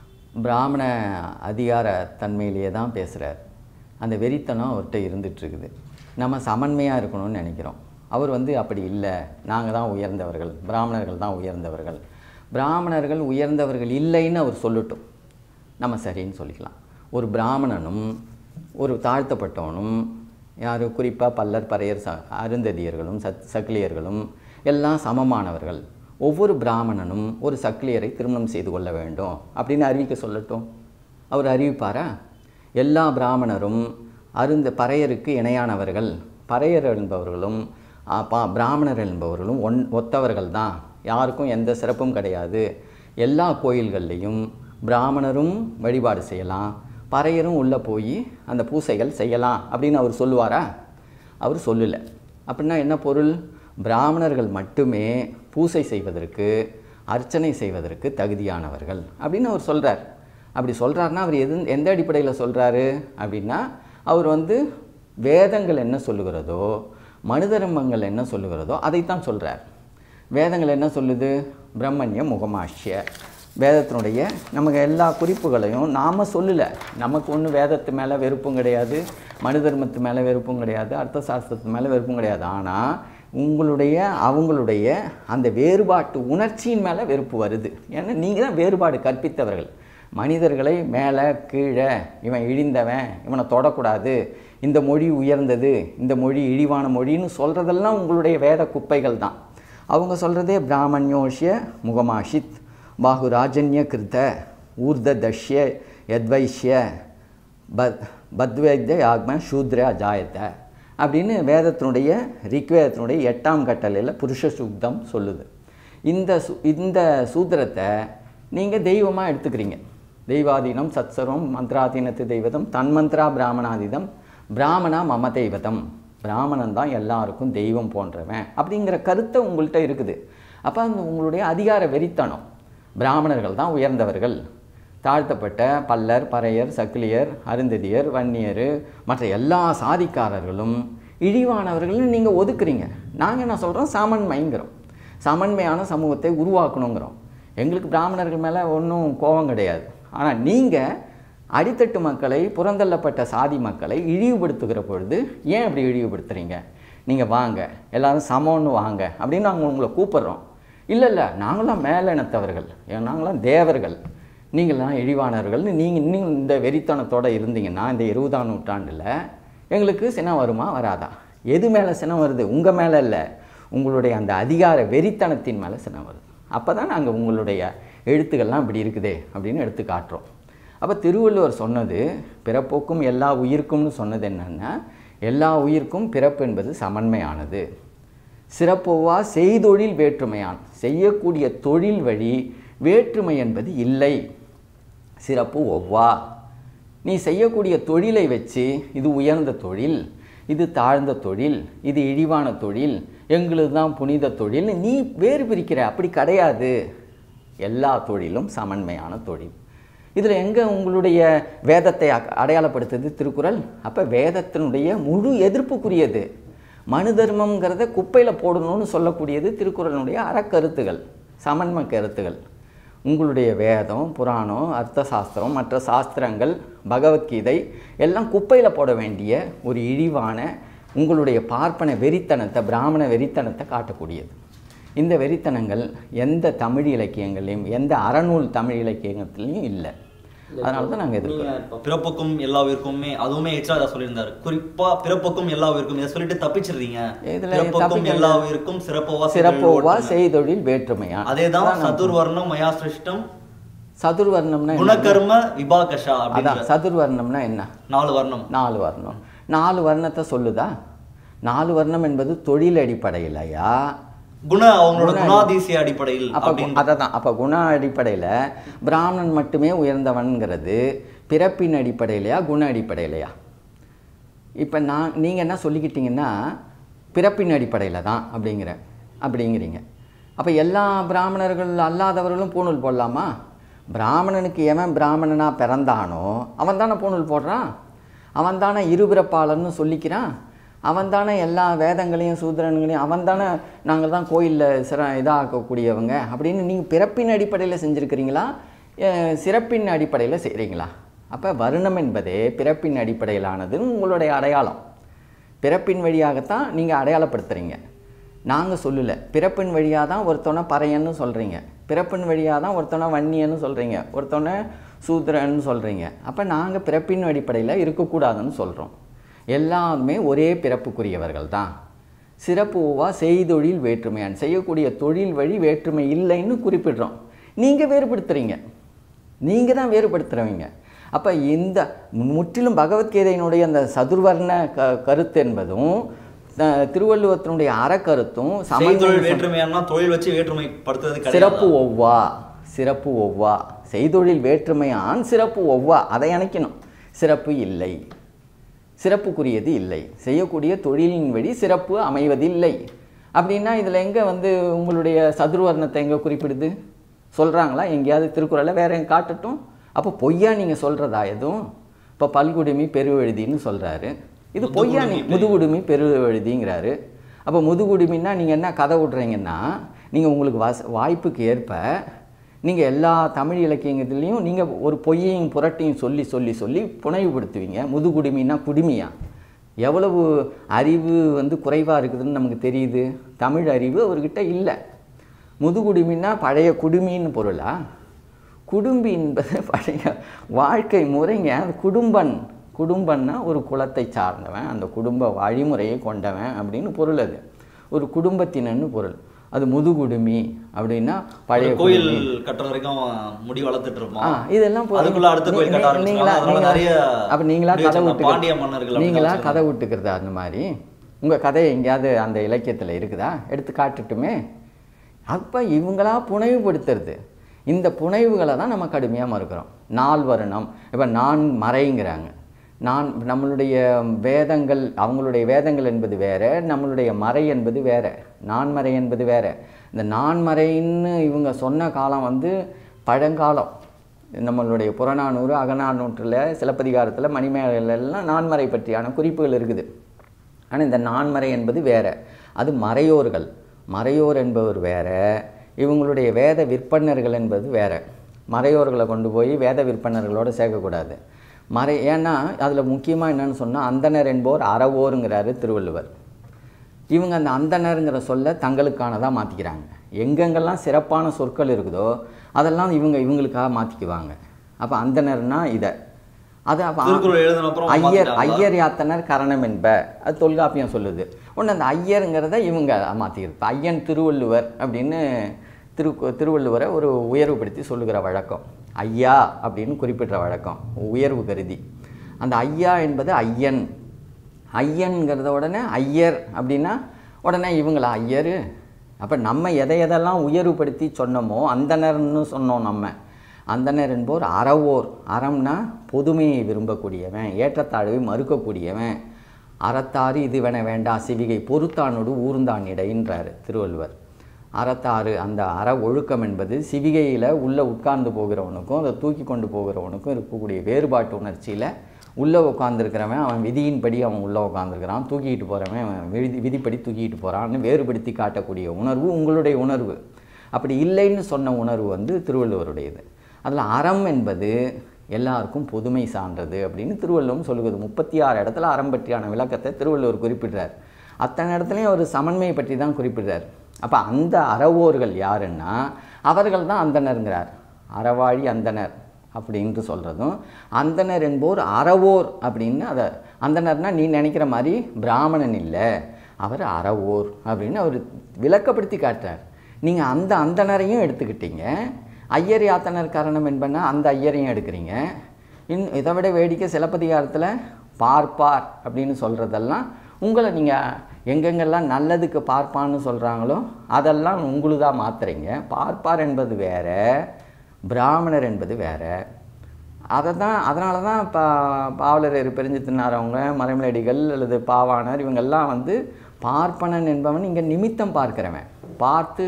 பிராமண அதிகார தன்மையிலேயே தான் பேசுகிறார். அந்த வெறித்தனம் அவர்கிட்ட இருந்துகிட்ருக்குது. நம்ம சமன்மையாக இருக்கணும்னு நினைக்கிறோம். அவர் வந்து அப்படி இல்லை, நாங்கள் தான் உயர்ந்தவர்கள், பிராமணர்கள் தான் உயர்ந்தவர்கள், பிராமணர்கள் உயர்ந்தவர்கள் இல்லைன்னு அவர் சொல்லட்டும், நம்ம சரின்னு சொல்லிக்கலாம். ஒரு பிராமணனும் ஒரு தாழ்த்தப்பட்டவனும், யார் குறிப்பாக பல்லர் பறையர் ச அருந்ததியர்களும் சத் சக்கிலியர்களும் எல்லாம் சமமானவர்கள். ஒவ்வொரு பிராமணனும் ஒரு சக்கிலியரை திருமணம் செய்து கொள்ள வேண்டும் அப்படின்னு அறிவிக்க சொல்லட்டும். அவர் அறிவிப்பாரா? எல்லா பிராமணரும் அருந்த பறையருக்கு இணையானவர்கள், பறையர் என்பவர்களும் பா பிராமணர் என்பவர்களும் ஒன் ஒத்தவர்கள் தான், யாருக்கும் எந்த சிறப்பும் கிடையாது, எல்லா கோயில்கள்லேயும் பிராமணரும் வழிபாடு செய்யலாம், பறையரும் உள்ளே போய் அந்த பூசைகள் செய்யலாம் அப்படின்னு அவர் சொல்லுவாரா? அவர் சொல்லலை. அப்படின்னா என்ன பொருள்? பிராமணர்கள் மட்டுமே பூசை செய்வதற்கு, அர்ச்சனை செய்வதற்கு தகுதியானவர்கள் அப்படின்னு அவர் சொல்கிறார். அப்படி சொல்கிறாருன்னா அவர் எது எந்த அடிப்படையில் சொல்கிறாரு அப்படின்னா, அவர் வந்து வேதங்கள் என்ன சொல்லுகிறதோ, மனு தர்மங்கள் என்ன சொல்லுகிறதோ அதைத்தான் சொல்கிறார். வேதங்கள் என்ன சொல்லுது? பிரம்மண்ய முகமாஷ்ய. வேதத்தினுடைய நமக்கு எல்லா குறிப்புகளையும் நாம் சொல்லலை. நமக்கு ஒன்றும் வேதத்து மேலே வெறுப்பும் கிடையாது, மனு தர்மத்து மேலே வெறுப்பும் கிடையாது, அர்த்த சாஸ்திரத்து மேலே வெறுப்பும் கிடையாது. ஆனால் உங்களுடைய அவங்களுடைய அந்த வேறுபாட்டு உணர்ச்சியின் மேலே வெறுப்பு வருது. ஏன்னா நீங்கள் தான் வேறுபாடு கற்பித்தவர்கள். மனிதர்களை மேலே கீழே, இவன் இழிந்தவன், இவனை தொடக்கூடாது, இந்த மொழி உயர்ந்தது, இந்த மொழி இழிவான மொழின்னு சொல்கிறதெல்லாம் உங்களுடைய வேத குப்பைகள் தான். அவங்க சொல்கிறதே பிராமணியோஷ்ய முகமாஷித் பாகுராஜன்ய கிருத்த ஊர்த தஷ்ய யத்வைஷ்ய பத் பத்வேத்ய யாக்ம சூத்ர அஜாயத்தை அப்படின்னு வேதத்தினுடைய ரிக்வேதத்தினுடைய எட்டாம் கட்டளையில் புருஷ சூக்தம் சொல்லுது. இந்த சு இந்த சூத்திரத்தை நீங்கள் தெய்வமாக எடுத்துக்கிறீங்க. தெய்வாதீனம் சத்சரம் மந்திராதீனத்து தெய்வதம் தன்மந்திரா பிராமணாதீதம் பிராமணா மம தெய்வதம், பிராமணன் தான் எல்லாருக்கும் தெய்வம் போன்றவன் அப்படிங்கிற கருத்தை உங்கள்கிட்ட இருக்குது. அப்போ அந்த உங்களுடைய அதிகார வெறித்தனம், பிராமணர்கள் தான் உயர்ந்தவர்கள், தாழ்த்தப்பட்ட பல்லர் பறையர் சக்கிலியர் அருந்ததியர் வன்னியர் மற்ற எல்லா சாதிக்காரர்களும் இழிவானவர்கள்னு நீங்கள் ஒதுக்குறீங்க. நாங்கள் என்ன சொல்கிறோம்? சமன்மைங்கிறோம். சமன்மையான சமூகத்தை உருவாக்கணுங்கிறோம். எங்களுக்கு பிராமணர்கள் மேலே ஒன்றும் கோபம் கிடையாது. ஆனால் நீங்கள் அடித்தட்டு மக்களை, புறந்தள்ளப்பட்ட சாதி மக்களை இழிவுபடுத்துகிற பொழுது ஏன் அப்படி இழிவுபடுத்துகிறீங்க? நீங்கள் வாங்க எல்லோரும் சமம்னு வாங்க அப்படின்னு நாங்கள் உங்களை கூப்பிட்றோம். இல்லை இல்லை நாங்களாம் மேலினத்தவர்கள், நாங்களாம் தேவர்கள், நீங்களாம் இழிவானவர்கள்னு நீங்கள் இன்னும் இந்த வெறித்தனத்தோடு இருந்தீங்கன்னா இந்த இருபதாம் நூற்றாண்டில் எங்களுக்கு சினம் வருமா வராதா? எது மேலே சினம் வருது? உங்கள் மேலே இல்லை, உங்களுடைய அந்த அதிகார வெறித்தனத்தின் மேலே சினம் வருது. அப்போ தான் நாங்கள் உங்களுடைய எழுத்துக்கள்லாம் இப்படி இருக்குதே அப்படின்னு எடுத்து காட்டுறோம். அப்போ திருவள்ளுவர் சொன்னது பிறப்போக்கும் எல்லா உயிர்க்கும்னு சொன்னது என்னென்னா, எல்லா உயிர்க்கும் பிறப்பு என்பது சமன்மையானது. சிறப்போவா செய்தொழில் வேற்றுமையான், செய்யக்கூடிய தொழில் வழி வேற்றுமை என்பது இல்லை. சிறப்பு ஒவ்வா, நீ செய்யக்கூடிய தொழிலை வச்சு இது உயர்ந்த தொழில், இது தாழ்ந்த தொழில், இது இழிவான தொழில், எங்களுக்கு தான் புனித தொழில் நீ வேறு பிரிக்கிற. அப்படி கிடையாது, எல்லா தொழிலும் சமன்மையான தொழில். இதில் எங்கே உங்களுடைய வேதத்தை அடையாளப்படுத்துது திருக்குறள்? அப்போ வேதத்தினுடைய முழு எதிர்ப்புக்குரியது. மனு தர்மங்கிறத குப்பையில் போடணும்னு சொல்லக்கூடியது திருக்குறளுடைய அறக்கருத்துகள், சமன்மை கருத்துகள். உங்களுடைய வேதம், புராணம், அர்த்த சாஸ்திரம், மற்ற சாஸ்திரங்கள், பகவத்கீதை எல்லாம் குப்பையில் போட வேண்டிய ஒரு இழிவான உங்களுடைய பார்ப்பன வெறித்தனத்தை, பிராமண வெறித்தனத்தை காட்டக்கூடியது. இந்த வெறித்தனங்கள் எந்த தமிழ் இலக்கியங்களையும், எந்த அறநூல் தமிழ் இலக்கியங்கத்திலையும் இல்லை. அதனால தான் நாங்கள் எதிர்க்கிறோம். பிறப்புக்கும் எல்லா உயிருக்குமே, அதுவுமே எச்ஆர் சொல்லியிருந்தாரு, குறிப்பா பிறப்புக்கும் எல்லா உயிருக்கும், இதை சொல்லிட்டு தப்பிச்சிடுறீங்க. பிறப்புக்கும் எல்லா உயிருக்கும் சிறப்போவா சிறப்போவா செய்தொழில் வேற்றுமையா. அதேதான் சதுர்வர்ணம் மயா சிருஷ்டம். சதுர்வர்ணம்னா குணகர்ம விபாகஷா. அதான் சதுர்வர்ணம்னா என்ன? நாலு வர்ணம். நாலு வர்ணம். நாலு வர்ணத்தை சொல்லுதா? நாலு வர்ணம் என்பது தொழில் அடிப்படையிலையா, குண அவங்களோட குணாதிசய அடிப்படையில்? அப்போ அதை தான். அப்போ குண அடிப்படையில் பிராமணன் மட்டுமே உயர்ந்தவன்கிறது பிறப்பின் அடிப்படையிலையா குண அடிப்படையிலையா? இப்போ நான் நீங்கள் என்ன சொல்லிக்கிட்டீங்கன்னா பிறப்பின் அடிப்படையில் தான் அப்படிங்கிற அப்படிங்கிறீங்க. அப்போ எல்லா பிராமணர்கள் அல்லாதவர்களும் பூணூல் போடலாமா? பிராமணனுக்கு எவன் பிராமணனாக பிறந்தானோ அவன் தானே பூணூல் போடுறான், அவன் தானே இருபிறப்பாளன்னு சொல்லிக்கிறான், அவன் தானே எல்லா வேதங்களையும் சூத்திரன்களையும் அவன் தானே நாங்கள் தான் கோயிலில் சிற இதாக்கக்கூடியவங்க அப்படின்னு நீங்கள் பிறப்பின் அடிப்படையில் செஞ்சுருக்கிறீங்களா, சிறப்பின் அடிப்படையில் செய்கிறீங்களா? அப்போ வருணம் என்பதே பிறப்பின் அடிப்படையிலானதுன்னு உங்களுடைய அடையாளம். பிறப்பின் வழியாகத்தான் நீங்கள் அடையாளப்படுத்துகிறீங்க. நாங்கள் சொல்லலை, பிறப்பின் வழியாக தான் ஒருத்தனை பறையன்னு சொல்கிறீங்க, பிறப்பின் வழியாக தான் ஒருத்தனை வன்னியன்னு சொல்கிறீங்க, ஒருத்தனை சூத்திரன்னு சொல்கிறீங்க. அப்போ நாங்கள் பிறப்பின் அடிப்படையில் இருக்கக்கூடாதுன்னு சொல்கிறோம். எல்லாருமே ஒரே பிறப்புக்குரியவர்கள் தான். சிறப்புவா செய்தொழில் வேற்றுமையான், செய்யக்கூடிய தொழில் வழி வேற்றுமை இல்லைன்னு குறிப்பிடுறோம். நீங்கள் வேறுபடுத்துகிறீங்க, நீங்கள் தான் வேறுபடுத்துகிறவங்க. அப்போ இந்த முற்றிலும் பகவத்கீதையினுடைய அந்த சதுர்வர்ண க கருத்து என்பதும் திருவள்ளுவத்தினுடைய அறக்கருத்தும் வேற்றுமையான தொழில் வச்சு வேற்றுமைப்படுத்துறது. சிறப்பு ஒவ்வா, சிறப்பு ஒவ்வா, செய்தொழில் வேற்றுமையான் சிறப்பு ஒவ்வா, அதை அணைக்கணும். சிறப்பு இல்லை, சிறப்புக்குரியது இல்லை, செய்யக்கூடிய தொழிலின் வழி சிறப்பு அமைவதில்லை. அப்படின்னா இதில் எங்கே வந்து உங்களுடைய சதுர்வர்ணத்தை எங்கே குறிப்பிடுது சொல்கிறாங்களா? எங்கேயாவது திருக்குறளை வேற எங்கே காட்டட்டும். அப்போ பொய்யா நீங்கள் சொல்கிறதா எதுவும்? இப்போ பல்குடுமி பெருவெழுதின்னு சொல்கிறாரு, இது பொய்யா? நீ முதுகுடுமி பெருவெழுதிங்கிறாரு. அப்போ முதுகுடுமின்னா நீங்கள் என்ன கதை விட்றீங்கன்னா, நீங்கள் உங்களுக்கு வச வாய்ப்புக்கு ஏற்ப நீங்கள் எல்லா தமிழ் இலக்கியங்கத்துலேயும் நீங்கள் ஒரு பொய்யையும் புரட்டையும் சொல்லி சொல்லி சொல்லி புனைவுபடுத்துவீங்க. முதுகுடுமின்னா குடுமியா? எவ்வளவு அறிவு வந்து குறைவாக இருக்குதுன்னு நமக்கு தெரியுது. தமிழ் அறிவு அவர்கிட்ட இல்லை. முதுகுடுமின்னா பழைய குடுமின்னு பொருளா? குடும்பி என்பது பழைய வாழ்க்கை முறைங்க. அது குடும்பன், குடும்பன்னா ஒரு குலத்தை சார்ந்தவன், அந்த குடும்ப வழிமுறையை கொண்டவன் அப்படின்னு பொருள். அது ஒரு குடும்பத்தினன்னு பொருள். அது முதுகுடுமி அப்படின்னா பழைய கோயில் கட்டுற வரைக்கும் முடி வளர்த்துட்டு இருப்போம். இதெல்லாம் நீங்களா அப்போ நீங்களா கதை விட்டு நீங்களா கதை விட்டுக்கிறதா? அந்த மாதிரி உங்கள் கதை எங்கேயாவது அந்த இலக்கியத்தில் இருக்குதா? எடுத்து காட்டுட்டுமே. அப்போ இவங்களா புனைவுபடுத்துறது. இந்த புனைவுகளை தான் நம்ம கடுமையாக மறுக்கிறோம். நால் வருணம், இப்போ நான் மறைங்கிறாங்க. நான் நம்மளுடைய வேதங்கள், அவங்களுடைய வேதங்கள் என்பது வேறு, நம்மளுடைய மறை என்பது வேறு, நான்மறை என்பது வேறு. இந்த நான்மறைன்னு இவங்க சொன்ன காலம் வந்து பழங்காலம். நம்மளுடைய புறநானூறு அகநானூற்றில் சிலப்பதிகாரத்தில் மணிமேகலையிலலாம் நான்மறை பற்றியான குறிப்புகள் இருக்குது. ஆனால் இந்த நான்மறை என்பது வேறு, அது மறையோர்கள். மறையோர் என்பவர் வேறு, இவங்களுடைய வேத விற்பனர்கள் என்பது வேறு. மறையோர்களை கொண்டு போய் வேத விற்பனர்களோடு சேர்க்கக்கூடாது. மறை ஏன்னா அதில் முக்கியமாக என்னென்னு சொன்னால் அந்தனர் என்போர் அறவோருங்கிறாரு திருவள்ளுவர். இவங்க அந்த அந்தணருங்கிற சொல்ல தங்களுக்கானதாக மாற்றிக்கிறாங்க. எங்கெங்கெல்லாம் சிறப்பான சொற்கள் இருக்குதோ அதெல்லாம் இவங்க இவங்களுக்காக மாற்றிக்குவாங்க. அப்போ அந்தணர்னா இதை அது அப்போ ஐயர் ஐயர் யாத்தனர் கரணம் என்ப அது தொல்காப்பியம் சொல்லுது. ஒன்று அந்த ஐயருங்கிறத இவங்க மாற்றிக்கிறது. இப்போ ஐயன் திருவள்ளுவர் அப்படின்னு திரு திருவள்ளுவரை ஒரு உயர்வுபடுத்தி சொல்லுகிற வழக்கம், ஐயா அப்படின்னு குறிப்பிட்ட வழக்கம் உயர்வு கருதி. அந்த ஐயா என்பது ஐயன், ஐயன்கிறத உடனே ஐயர் அப்படின்னா உடனே இவங்களா ஐயர். அப்போ நம்ம எதை எதெல்லாம் உயர்வுபடுத்தி சொன்னோமோ அந்தணர்னு சொன்னோம். நம்ம அந்தணர் என்போர் அறவோர், அறம்னா பொதுமையை விரும்பக்கூடியவன், ஏற்றத்தாழ்வை மறுக்கக்கூடியவன். அறத்தாறு இதுவென வேண்டா சிவிகை பொறுத்தானோடு ஊர்ந்தான் இடைன்றார் திருவள்ளுவர். அறத்தாறு அந்த அற ஒழுக்கம் என்பது சிவிகையில் உள்ளே உட்கார்ந்து போகிறவனுக்கும் அதை தூக்கி கொண்டு போகிறவனுக்கும் இருக்கக்கூடிய வேறுபாட்டு உணர்ச்சியில் உள்ளே உட்காந்துருக்கிறவன் அவன் விதியின்படி அவன் உள்ளே உட்காந்துருக்கிறான், தூக்கிட்டு போகிறவன் அவன் விதி விதிப்படி தூக்கிட்டு போகிறான்னு வேறுபடுத்தி காட்டக்கூடிய உணர்வு உங்களுடைய உணர்வு. அப்படி இல்லைன்னு சொன்ன உணர்வு வந்து திருவள்ளுவருடையது. அதில் அறம் என்பது எல்லாருக்கும் பொதுமை சான்றது அப்படின்னு திருவள்ளுவர் சொல்லுகிறது. முப்பத்தி ஆறு இடத்துல அறம் பற்றியான விளக்கத்தை திருவள்ளுவர் குறிப்பிடுறார். அத்தனை இடத்துலையும் அவர் சமன்மையை பற்றி தான் குறிப்பிடுறார். அப்போ அந்த அறவோர்கள் யாருன்னா அவர்கள் தான் அந்தணருங்கிறார். அறவாழி அந்தணர் அப்படின்ட்டு சொல்கிறதும், அந்தணர் என்போர் அறவோர் அப்படின்னு அதை அந்தணர்னால் நீ நினைக்கிற மாதிரி பிராமணன் இல்லை, அவர் அறவோர் அப்படின்னு அவர் விளக்கப்படுத்தி காட்டுறார். நீங்கள் அந்த அந்தணரையும் எடுத்துக்கிட்டீங்க, ஐயர் யாத்தனர் காரணம் என்பன்னா அந்த ஐயரையும் எடுக்கிறீங்க. இன் இதை விட வேடிக்கை சிலப்பதிகாரத்தில் பார்ப்பார் அப்படின்னு சொல்கிறதெல்லாம் உங்களை நீங்கள் எங்கெங்கெல்லாம் நல்லதுக்கு பார்ப்பான்னு சொல்கிறாங்களோ அதெல்லாம் உங்களுதாக மாற்றுறீங்க. பார்ப்பார் என்பது வேறு, பிராமணர் என்பது வேறு. அதை தான் அதனால தான் பா பாவலர் பெருஞ்சு தின்னாரவங்க, மறைமலடிகள் அல்லது பாவாணர் இவங்கெல்லாம் வந்து பார்ப்பனன் என்பவன் இங்கே நிமித்தம் பார்க்கிறவன், பார்த்து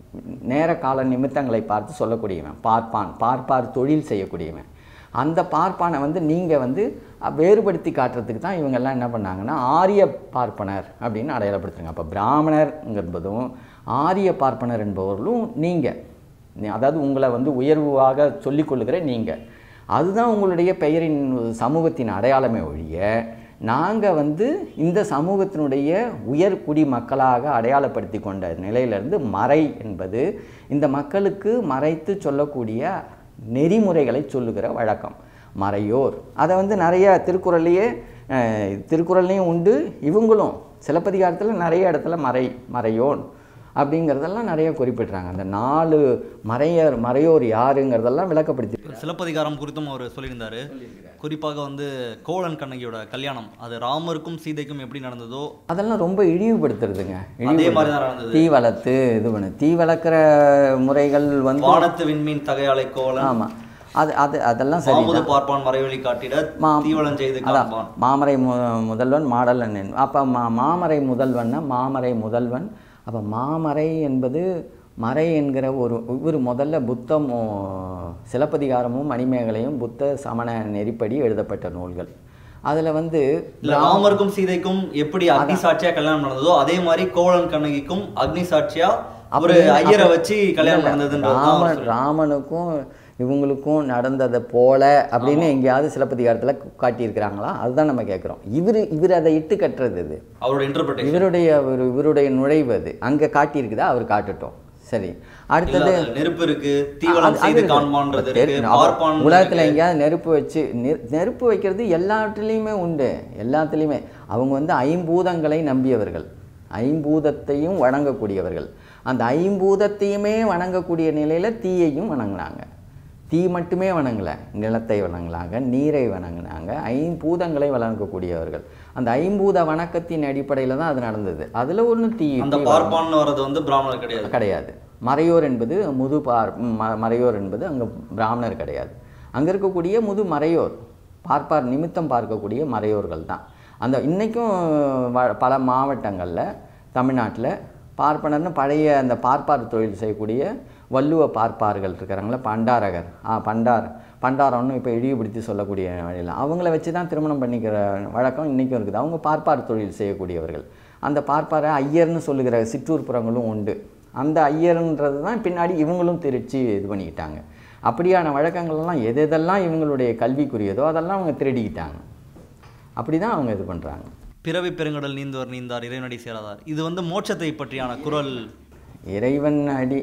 நேர கால நிமித்தங்களை பார்த்து சொல்லக்கூடியவன் பார்ப்பான், பார்ப்பார் தொழில் செய்யக்கூடியவன். அந்த பார்ப்பானை வந்து நீங்கள் வந்து வேறுபடுத்தி காட்டுறதுக்கு தான் இவங்கெல்லாம் என்ன பண்ணாங்கன்னா ஆரிய பார்ப்பனர் அப்படின்னு அடையாளப்படுத்துறாங்க. அப்போ பிராமணர் என்பதும் ஆரிய பார்ப்பனர் என்பவர்களும் நீங்கள், அதாவது உங்களை வந்து உயர்வாக சொல்லிக்கொள்ளுகிற நீங்கள், அதுதான் உங்களுடைய பெயரின் சமூகத்தின் அடையாளமே ஒழிய நாங்கள் வந்து இந்த சமூகத்தினுடைய உயர் குடி மக்களாக அடையாளப்படுத்தி கொண்ட நிலையிலிருந்து மறை என்பது இந்த மக்களுக்கு மறைத்து சொல்லக்கூடிய நெறிமுறைகளை சொல்லுகிற வழக்கம் மறையோர். அதை வந்து நிறைய திருக்குறள்லேயே திருக்குறள்லேயும் உண்டு, இவங்களும் சிலப்பதிகாரத்தில் நிறைய இடத்துல மறை மறையோன் அப்படிங்கிறதெல்லாம் நிறைய குறிப்பிட்றாங்க. அந்த நாலு மறையர் மறையோர் யாருங்கிறதெல்லாம் விளக்கப்படுத்தி சிலப்பதிகாரம் குறித்தும் அவர் சொல்லியிருந்தார். குறிப்பாக வந்து கோவலன் கண்ணகியோட கல்யாணம் அது ராமருக்கும் சீதைக்கும் எப்படி நடந்ததோ அதெல்லாம் ரொம்ப இழிவுபடுத்துறதுங்க. அதே மாதிரி தான் நடந்தது. தீ வளர்த்து இது பண்ணு தீ வளர்க்குற முறைகள் வந்து வானத்து விண்மீன் தகையாலை கோவலன். ஆமாம், அது அது அதெல்லாம் சரி. பார்ப்பான் மறைவழி காட்டிட தீவளம் செய்து காண்பான். மாமரை மு முதல்வன் மாடலன். அப்போ மா மாமரை முதல்வன்னா மாமரை முதல்வன். அப்போ மாமரை என்பது மறை என்கிற ஒரு இவர் முதல்ல புத்தம் சிலப்பதிகாரமும் மணிமேகலையும் புத்த சமண நெறிப்படி எழுதப்பட்ட நூல்கள். அதில் வந்து ராமருக்கும் சீதைக்கும் எப்படி அக்னி சாட்சியா கல்யாணம் நடந்ததோ அதே மாதிரி கோவலன் கண்ணகிக்கும் அக்னி சாட்சியா ஒரு ஐயரை வச்சு கல்யாணம் நடந்ததுன்றது. ராமனுக்கும் இவங்களுக்கும் நடந்ததை போல அப்படின்னு எங்கேயாவது சிலப்பதிகாரத்தில் காட்டியிருக்கிறாங்களா? அதுதான் நம்ம கேட்குறோம். இவர் இவர் அதை இட்டு கட்டுறது இது அவரோட இன்டர்பிரேஷன், இவருடைய ஒரு இவருடைய நுழைவு அது அங்கே காட்டியிருக்குதா, அவர் காட்டட்டும். சரி, அடுத்தது நெருப்பு இருக்கு, தீவளம் செய்து காண்பான்றது இருக்கு. உலகத்தில் எங்கேயாவது நெருப்பு வச்சு நெருப்பு வைக்கிறது எல்லாத்துலேயுமே உண்டு. எல்லாத்துலேயுமே அவங்க வந்து ஐம்பூதங்களை நம்பியவர்கள், ஐம்பூதத்தையும் வணங்கக்கூடியவர்கள். அந்த ஐம்பூதத்தையுமே வணங்கக்கூடிய நிலையில் தீயையும் வணங்கினாங்க. தீ மட்டுமே வணங்கலை, நிலத்தை வணங்கினாங்க, நீரை வணங்கினாங்க, ஐம்பூதங்களை வணங்கக்கூடியவர்கள். அந்த ஐம்பூத வணக்கத்தின் அடிப்படையில் தான் அது நடந்தது. அதில் ஒன்று தீ வர்றது வந்து பிராமணர் கிடையாது கிடையாது மறையோர் என்பது முது பார் மறையோர் என்பது அங்கே பிராமணர் கிடையாது. அங்கே இருக்கக்கூடிய முது மறையோர் பார்ப்பார் நிமித்தம் பார்க்கக்கூடிய மறையோர்கள் தான். அந்த இன்றைக்கும் பல மாவட்டங்களில் தமிழ்நாட்டில் பார்ப்பனர்னு பழைய அந்த பார்ப்பார் தொழில் செய்யக்கூடிய வள்ளுவ பார்ப்பார்கள் இருக்கிறாங்களே, பண்டாரகர் ஆ பண்டார் பண்டாரம்னு இப்போ இழிவுபடுத்தி சொல்லக்கூடிய வழியில் அவங்கள வச்சு தான் திருமணம் பண்ணிக்கிற வழக்கம் இன்றைக்கும் இருக்குது. அவங்க பார்ப்பார் தொழில் செய்யக்கூடியவர்கள். அந்த பார்ப்பாரை ஐயர்னு சொல்லுகிற சிற்றூர்புறங்களும் உண்டு. அந்த ஐயர்ன்றது தான் பின்னாடி இவங்களும் திருச்சி இது பண்ணிக்கிட்டாங்க. அப்படியான வழக்கங்கள்லாம் எது எதெல்லாம் இவங்களுடைய கல்விக்குரியதோ அதெல்லாம் அவங்க திருடிக்கிட்டாங்க. அப்படி தான் அவங்க இது பண்ணுறாங்க. பிறவி பெருங்கடல் நீந்தவர் நீந்தார் இறைவனடி சேராதார், இது வந்து மோட்சத்தை பற்றியான குரல். இறைவன் அடி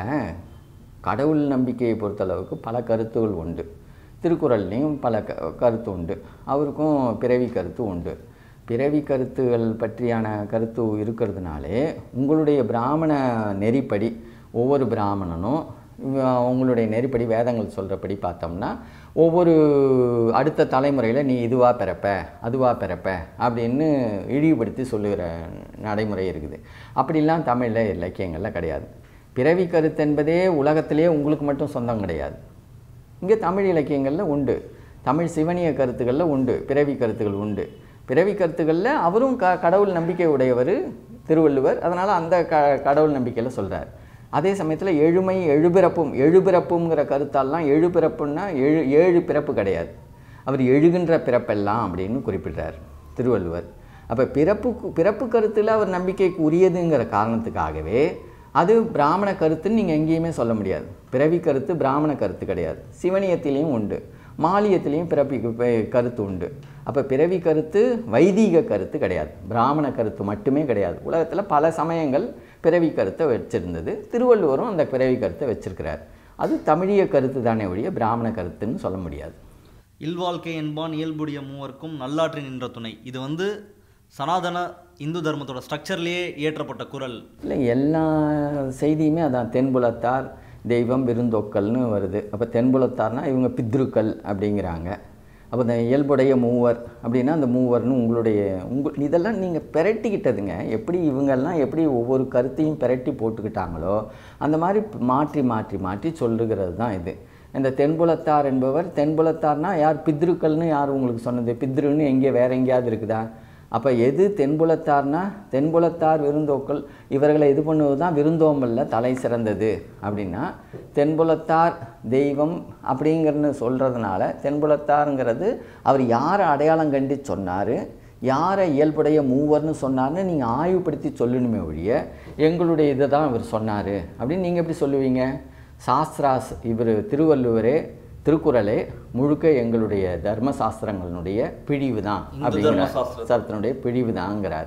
கடவுள் நம்பிக்கையை பொறுத்தளவுக்கு பல கருத்துகள் உண்டு. திருக்குறள்லேயும் பல க கருத்து உண்டு. அவருக்கும் பிறவி கருத்து உண்டு. பிறவி கருத்துகள் பற்றியான கருத்து இருக்கிறதுனாலே உங்களுடைய பிராமண நெறிப்படி ஒவ்வொரு பிராமணனும் உங்களுடைய நெறிப்படி வேதங்கள் சொல்கிறபடி பார்த்தோம்னா ஒவ்வொரு அடுத்த தலைமுறையில் நீ இதுவாக பிறப்ப அதுவாக பிறப்ப அப்படின்னு இழிவுபடுத்தி சொல்லுகிற நடைமுறை இருக்குது. அப்படிலாம் தமிழில் இலக்கியங்களில் கிடையாது. பிறவி கருத்து என்பதே உலகத்திலே உங்களுக்கு மட்டும் சொந்தம் கிடையாது. இங்கே தமிழ் இலக்கியங்களில் உண்டு. தமிழ் சிவனிய கருத்துக்களில் உண்டு, பிறவி கருத்துக்கள் உண்டு. பிறவி கருத்துக்களில் அவரும் க கடவுள் நம்பிக்கை உடையவர் திருவள்ளுவர். அதனால் அந்த க கடவுள் நம்பிக்கையில் சொல்கிறார். அதே சமயத்தில் எழுமை எழுபிறப்பும் எழுபிறப்புங்கிற கருத்தால்லாம் எழுபிறப்புன்னா எழு ஏழு பிறப்பு கிடையாது. அவர் எழுகின்ற பிறப்பெல்லாம் அப்படின்னு குறிப்பிட்டார் திருவள்ளுவர். அப்போ பிறப்பு பிறப்பு கருத்தில் அவர் நம்பிக்கைக்கு உரியதுங்கிற காரணத்துக்காகவே அது பிராமண கருத்துன்னு நீங்கள் எங்கேயுமே சொல்ல முடியாது. பிறவி கருத்து பிராமண கருத்து கிடையாது. சிவனியத்திலையும் உண்டு, மாலியத்திலையும் பிறப்பி கருத்து உண்டு. அப்போ பிறவி கருத்து வைதீக கருத்து கிடையாது, பிராமண கருத்து மட்டுமே கிடையாது. உலகத்தில் பல சமயங்கள் பிறவி கருத்தை வச்சுருந்தது. திருவள்ளுவரும் அந்த பிறவி கருத்தை வச்சிருக்கிறார். அது தமிழிய கருத்து தானே ஒழிய பிராமண கருத்துன்னு சொல்ல முடியாது. இல்வாழ்க்கை என்பான் இயல்புடைய மூவர்க்கும் நல்லாற்றி நின்ற துணை, இது வந்து சனாதன இந்து தர்மத்தோட ஸ்ட்ரக்சர்லேயே இயற்றப்பட்ட குரல். இல்லை, எல்லா செய்தியுமே அதான். தென்புலத்தார் தெய்வம் விருந்தோக்கல்னு வருது. அப்போ தென்புலத்தார்னால் இவங்க பித்ருக்கள் அப்படிங்கிறாங்க. அப்போ இந்த இயல்புடைய மூவர் அப்படின்னா அந்த மூவர்னு உங்களுடைய உங்கள் இதெல்லாம் நீங்கள் பெரட்டிக்கிட்டதுங்க. எப்படி இவங்கெல்லாம் எப்படி ஒவ்வொரு கருத்தையும் பெரட்டி போட்டுக்கிட்டாங்களோ அந்த மாதிரி மாற்றி மாற்றி மாற்றி சொல்லுகிறது தான் இது. இந்த தென்புலத்தார் என்பவர், தென்புலத்தார்னால் யார்? பித்ருக்கள்னு யார் உங்களுக்கு சொன்னது? பித்ருன்னு எங்கே வேறு எங்கேயாவது இருக்குதா? அப்போ எது தென்புலத்தார்னா தென்புலத்தார் விருந்தோக்கள் இவர்களை இது பண்ணுவது தான் விருந்தோம்பலில் தலை சிறந்தது. அப்படின்னா தென்புலத்தார் தெய்வம் அப்படிங்கிறன்னு சொல்கிறதுனால தென்புலத்தாருங்கிறது அவர் யாரை அடையாளம் கண்டு சொன்னார், யாரை இயல்புடைய மூவர்னு சொன்னார்னு நீங்கள் ஆய்வுபடுத்தி சொல்லணுமே ஒழிய எங்களுடைய இதை தான் இவர் சொன்னார் அப்படின்னு நீங்கள் எப்படி சொல்லுவீங்க? சாஸ்திராஸ் இவர் திருவள்ளுவரே திருக்குறளே முழுக்க எங்களுடைய தர்மசாஸ்திரங்களுடைய பிழிவு தான் அப்படிங்கிற சாஸ்திரத்தினுடைய பிழிவு தாங்கிறார்.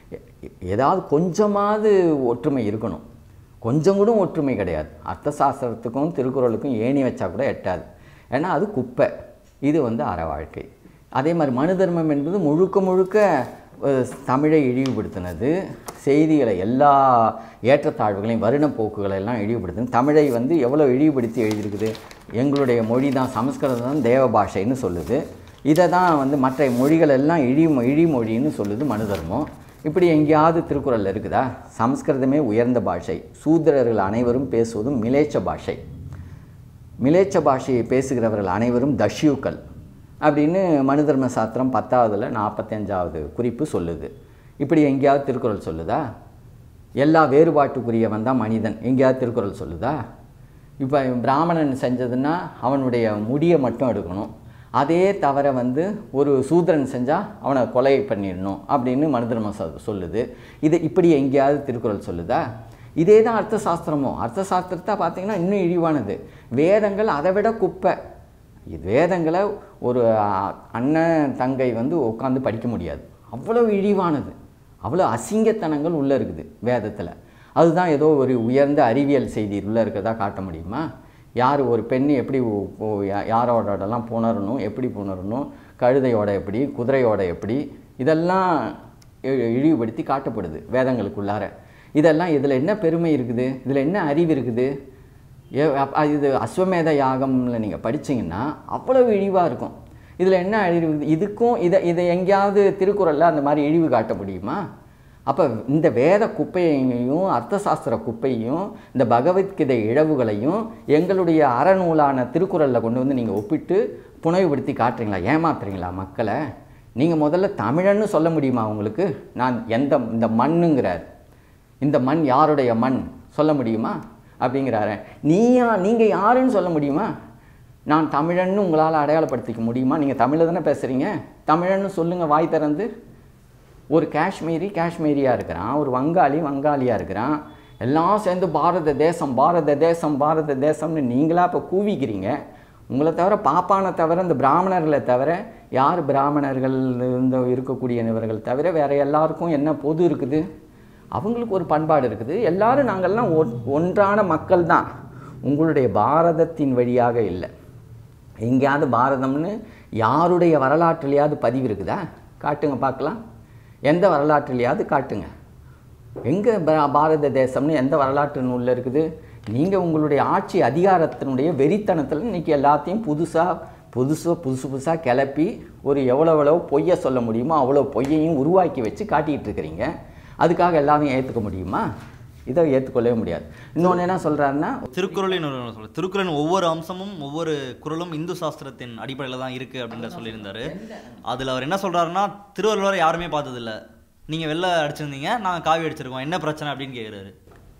ஏதாவது கொஞ்சமாவது ஒற்றுமை இருக்கணும். கொஞ்சம் கூட ஒற்றுமை கிடையாது. அர்த்த சாஸ்திரத்துக்கும் திருக்குறளுக்கும் ஏணி வச்சா கூட எட்டாது. ஏன்னா அது குப்பை, இது வந்து அற வாழ்க்கை. அதே மாதிரி மனு தர்மம் என்பது முழுக்க முழுக்க தமிழை இழிவுபடுத்தினது. செய்திகளை எல்லா ஏற்றத்தாழ்வுகளையும் வருணப்போக்குகளை எல்லாம் இழிவுபடுத்தினது. தமிழை வந்து எவ்வளோ இழிவுபடுத்தி எழுதியிருக்குது. எங்களுடைய மொழி தான் சமஸ்கிருதம் தான் தேவ பாஷைன்னு சொல்லுது. இதை தான் வந்து மற்ற மொழிகள் எல்லாம் இழி இழிமொழின்னு சொல்லுது மனு தர்மம். இப்படி எங்கேயாவது திருக்குறளில் இருக்குதா? சமஸ்கிருதமே உயர்ந்த பாஷை. சூத்திரர்கள் அனைவரும் பேசுவதும் மிலேச்ச பாஷை. மிலேச்ச பாஷையை பேசுகிறவர்கள் அனைவரும் தஷ்யூக்கள் அப்படின்னு மனு தர்ம சாஸ்திரம் பத்தாவதுல நாற்பத்தஞ்சாவது குறிப்பு சொல்லுது. இப்படி எங்கேயாவது திருக்குறள் சொல்லுதா? எல்லா வேறுபாட்டுக்குரியவன் தான் மனிதன் எங்கேயாவது திருக்குறள் சொல்லுதா? இப்போ பிராமணன் செஞ்சதுன்னா அவனுடைய முடியை மட்டும் எடுக்கணும், அதே தவிர வந்து ஒரு சூத்திரன் செஞ்சால் அவனை கொலை பண்ணிடணும் அப்படின்னு மனு தர்ம சொல்லுது. இது இப்படி எங்கேயாவது திருக்குறள் சொல்லுதா? இதே தான் அர்த்த சாஸ்திரமும். அர்த்த சாஸ்திரத்தை பார்த்திங்கன்னா இன்னும் இழிவானது. வேதங்கள் அதை விட குப்பை. இது வேதங்களை ஒரு அண்ணன் தங்கை வந்து உட்காந்து படிக்க முடியாது. அவ்வளோ இழிவானது, அவ்வளோ அசிங்கத்தனங்கள் உள்ளே இருக்குது வேதத்தில். அதுதான் ஏதோ ஒரு உயர்ந்த அறிவியல் செய்தி உள்ளே இருக்கிறதா காட்ட முடியுமா? யார் ஒரு பெண் எப்படி யாரோடலாம் புணரணும், எப்படி புணரணும், கழுதையோட எப்படி, குதிரையோட எப்படி, இதெல்லாம் இழிவுபடுத்தி காட்டப்படுது வேதங்களுக்குள்ளார. இதெல்லாம் இதில் என்ன பெருமை இருக்குது? இதில் என்ன அறிவு இருக்குது? ஏ இது அஸ்வமேத யாகம்ல நீங்கள் படிச்சிங்கன்னா அவ்வளவு இழிவாக இருக்கும். இதில் என்ன அழிவு? இதுக்கும் இதை இதை எங்கேயாவது திருக்குறளில் அந்த மாதிரி இழிவு காட்ட முடியுமா? அப்போ இந்த வேத குப்பையையும் அர்த்த சாஸ்திர குப்பையும் இந்த பகவத்கீதை இழவுகளையும் எங்களுடைய அறநூலான திருக்குறளில் கொண்டு வந்து நீங்கள் ஒப்பிட்டு புனைவுபடுத்தி காட்டுறீங்களா? ஏமாத்துறீங்களா மக்களை? நீங்கள் முதல்ல தமிழன்னு சொல்ல முடியுமா உங்களுக்கு? நான் எந்த இந்த மண்ணுங்கிறார், இந்த மண் யாருடைய மண் சொல்ல முடியுமா அப்படிங்கிறாரு. நீயா நீங்கள் யாருன்னு சொல்ல முடியுமா? நான் தமிழன்னு உங்களால் அடையாளப்படுத்திக்க முடியுமா? நீங்கள் தமிழில் தானே பேசுகிறீங்க, தமிழன்னு சொல்லுங்கள் வாய் திறந்து. ஒரு காஷ்மீரி காஷ்மீரியாக இருக்கிறான், ஒரு வங்காளி வங்காளியாக இருக்கிறான், எல்லாம் சேர்ந்து பாரத தேசம் பாரத தேசம் பாரத தேசம்னு நீங்களாக இப்போ கூவிக்கிறீங்க. உங்களை தவிர பாப்பானை தவிர இந்த பிராமணர்களை தவிர யார் பிராமணர்கள் இந்த இருக்கக்கூடியவர்கள் தவிர வேறு எல்லாருக்கும் என்ன பொது இருக்குது? அவங்களுக்கு ஒரு பண்பாடு இருக்குது. எல்லாரும் நாங்கள்லாம் ஒன்றான மக்கள் தான். உங்களுடைய பாரதத்தின் வழியாக இல்லை. எங்கேயாவது பாரதம்னு யாருடைய வரலாற்றுலையாவது பதிவு இருக்குதா? காட்டுங்க பார்க்கலாம். எந்த வரலாற்றுலையாவது காட்டுங்க. எங்கே பாரத தேசம்னு எந்த வரலாற்று நூலில் இருக்குது? நீங்கள் உங்களுடைய ஆட்சி அதிகாரத்தினுடைய வெறித்தனத்தில் இன்றைக்கி எல்லாத்தையும் புதுசாக புதுசு புதுசு புதுசாக கிளப்பி ஒரு எவ்வளோ எவ்வளோ பொய்யை சொல்ல முடியுமோ அவ்வளோ பொய்யையும் உருவாக்கி வச்சு காட்டிகிட்டு இருக்கிறீங்க. அதுக்காக எல்லாத்தையும் ஏற்றுக்க முடியுமா? இதை ஏற்றுக்கொள்ளவே முடியாது. இன்னொன்று என்ன சொல்கிறாருன்னா, திருக்குறளின் ஒரு சொல்ல திருக்குறளின் ஒவ்வொரு அம்சமும் ஒவ்வொரு குறளும் இந்து சாஸ்திரத்தின் அடிப்படையில் தான் இருக்குது அப்படின்ற சொல்லியிருந்தாரு. அதில் அவர் என்ன சொல்கிறாருன்னா, திருவள்ளுவரை யாருமே பார்த்ததில்ல, நீங்கள் வெள்ளை அடிச்சிருந்தீங்க, நாங்கள் காவி அடிச்சிருக்கோம், என்ன பிரச்சனை அப்படின்னு கேட்குறாரு.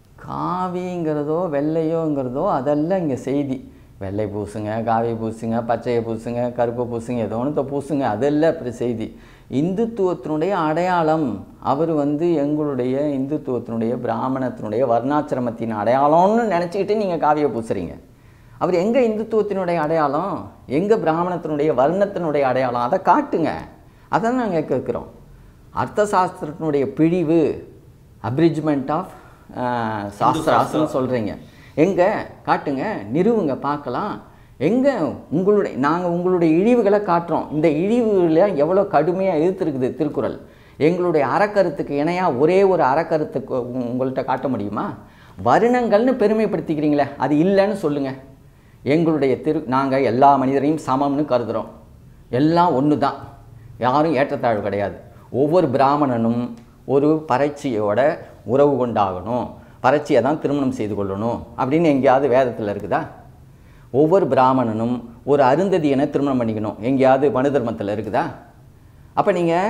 காவிங்கிறதோ வெள்ளையோங்கிறதோ அதெல்லாம் இங்கே செய்தி. வெள்ளை பூசுங்க, காவி பூசுங்க, பச்சையை பூசுங்க, கருப்பு பூசுங்க, ஏதோ ஒன்று பூசுங்க, அதெல்லாம் இப்படி செய்தி. இந்துத்துவத்தினுடைய அடையாளம். அவர் வந்து எங்களுடைய இந்துத்துவத்தினுடைய பிராமணத்தினுடைய வர்ணாசிரமத்தின் அடையாளம்னு நினச்சிக்கிட்டு நீங்கள் காவியை பூசுறீங்க. அவர் எங்கே இந்துத்துவத்தினுடைய அடையாளம், எங்கே பிராமணத்தினுடைய வர்ணத்தினுடைய அடையாளம், அதை காட்டுங்க. அதை நாங்கள் கேட்குறோம். அர்த்த சாஸ்திரத்தினுடைய பிழிவு, அப்ரிஜ்மெண்ட் ஆஃப் சாஸ்திராஸ்ன்னு சொல்கிறீங்க. எங்கே காட்டுங்க, நிறுவுங்க பார்க்கலாம். எங்கே உங்களுடைய நாங்கள் உங்களுடைய இழிவுகளை காட்டுறோம். இந்த இழிவுகளை எவ்வளோ கடுமையாக எதிர்த்துருக்குது திருக்குறள். எங்களுடைய அறக்கருத்துக்கு இணையாக ஒரே ஒரு அறக்கருத்துக்கு உங்கள்கிட்ட காட்ட முடியுமா? வருணங்கள்னு பெருமைப்படுத்திக்கிறீங்களே, அது இல்லைன்னு சொல்லுங்கள். எங்களுடைய திரு நாங்கள் எல்லா மனிதரையும் சமம்னு கருதுகிறோம். எல்லாம் ஒன்று தான், யாரும் ஏற்றத்தாழ்வு கிடையாது. ஒவ்வொரு பிராமணனும் ஒரு பறைச்சியோட உறவு கொண்டாகணும், பறைச்சியை தான் திருமணம் செய்து கொள்ளணும் அப்படின்னு எங்கேயாவது வேதத்தில் இருக்குதா? ஒவ்வொரு பிராமணனும் ஒரு அருந்ததியனை திருமணம் பண்ணிக்கணும் எங்கேயாவது மனு தர்மத்தில் இருக்குதா? அப்போ நீங்கள்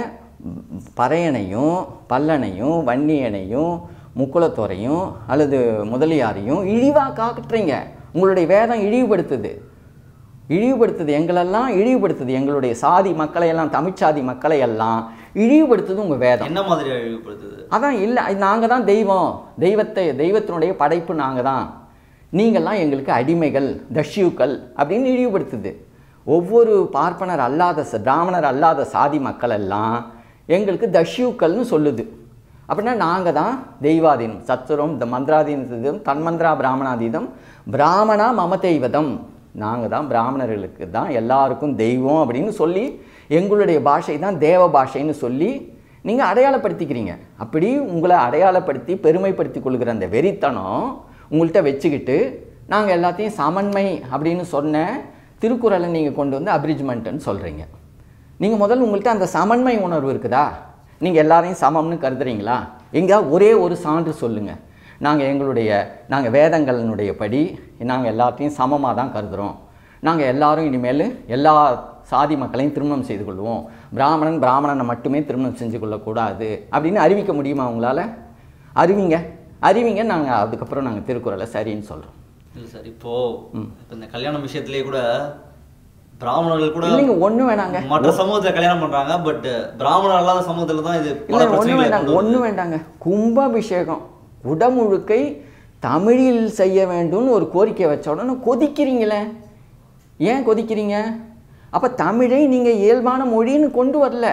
பறையனையும் பல்லனையும் வன்னியனையும் முக்குளத்தோரையும் அல்லது முதலியாரையும் இழிவாக காட்டுறீங்க. உங்களுடைய வேதம் இழிவுபடுத்துது இழிவுபடுத்துது எங்களெல்லாம் இழிவுபடுத்துது. எங்களுடைய சாதி மக்களையெல்லாம், தமிழ்ச்சாதி மக்களையெல்லாம் இழிவுபடுத்துது உங்கள் வேதம். என்ன மாதிரி இழிவுபடுத்துது? அதான் இல்லை, நாங்கள் தான் தெய்வம், தெய்வத்தை தெய்வத்தினுடைய படைப்பு நாங்கள் தான், நீங்கள்லாம் எங்களுக்கு அடிமைகள், தஷ்யூக்கள் அப்படின்னு இழிவுபடுத்துது. ஒவ்வொரு பார்ப்பனர் அல்லாத பிராமணர் அல்லாத சாதி மக்கள் எல்லாம் எங்களுக்கு தஷ்யூக்கள்னு சொல்லுது. அப்படின்னா நாங்கள் தான் தெய்வாதீனம், சத்துரம் இந்த மந்திராதீனம், தன்மந்திரா பிராமணாதீதம், பிராமணா மம தெய்வதம், நாங்கள் தான் பிராமணர்களுக்கு தான் எல்லாருக்கும் தெய்வம் அப்படின்னு சொல்லி எங்களுடைய பாஷை தான் தேவ பாஷைன்னு சொல்லி நீங்கள் அடையாளப்படுத்திக்கிறீங்க. அப்படி உங்களை அடையாளப்படுத்தி பெருமைப்படுத்தி கொள்கிற அந்த வெறித்தனம் உங்கள்கிட்ட வச்சுக்கிட்டு நாங்கள் எல்லாத்தையும் சமன்மை அப்படின்னு சொன்ன திருக்குறளை நீங்கள் கொண்டு வந்து அப்ரிஜ்மெண்ட்டுன்னு சொல்கிறீங்க. நீங்கள் முதல்ல உங்கள்கிட்ட அந்த சமன்மை உணர்வு இருக்குதா? நீங்கள் எல்லாரையும் சமம்னு கருதுறீங்களா? எங்கே ஒரே ஒரு சான்று சொல்லுங்கள். நாங்கள் எங்களுடைய நாங்கள் வேதங்களினுடைய படி நாங்கள் எல்லாத்தையும் சமமாக தான் கருதுகிறோம், நாங்கள் எல்லாரும் இனிமேல் எல்லா சாதி மக்களையும் திருமணம் செய்து கொள்வோம், பிராமணன் பிராமணனை மட்டுமே திருமணம் செஞ்சு கொள்ளக்கூடாது அப்படின்னு அறிவிக்க முடியுமா உங்களால்? அறிவிங்க அறிவிங்க நாங்கள் அதுக்கப்புறம் நாங்கள் திருக்குறளை சரின்னு சொல்கிறோம். இல்லை சார், இப்போது இப்போ இந்த கல்யாணம் விஷயத்துலேயே கூட பிராமணர்கள் கூட இல்லைங்க ஒன்றும் வேணாங்க, மற்ற சமூகத்தில் கல்யாணம் பண்ணுறாங்க, பட் பிராமணர் அல்லாத சமூகத்தில் தான் இது இல்லை. ஒன்றும் வேண்டாங்க ஒன்றும் வேண்டாங்க கும்பாபிஷேகம் குடமுழுக்கை தமிழில் செய்ய வேண்டும்னு ஒரு கோரிக்கை வச்ச உடனே கொதிக்கிறீங்களே. ஏன் கொதிக்கிறீங்க? அப்போ தமிழை நீங்கள் இயல்பான மொழின்னு கொண்டு வரல.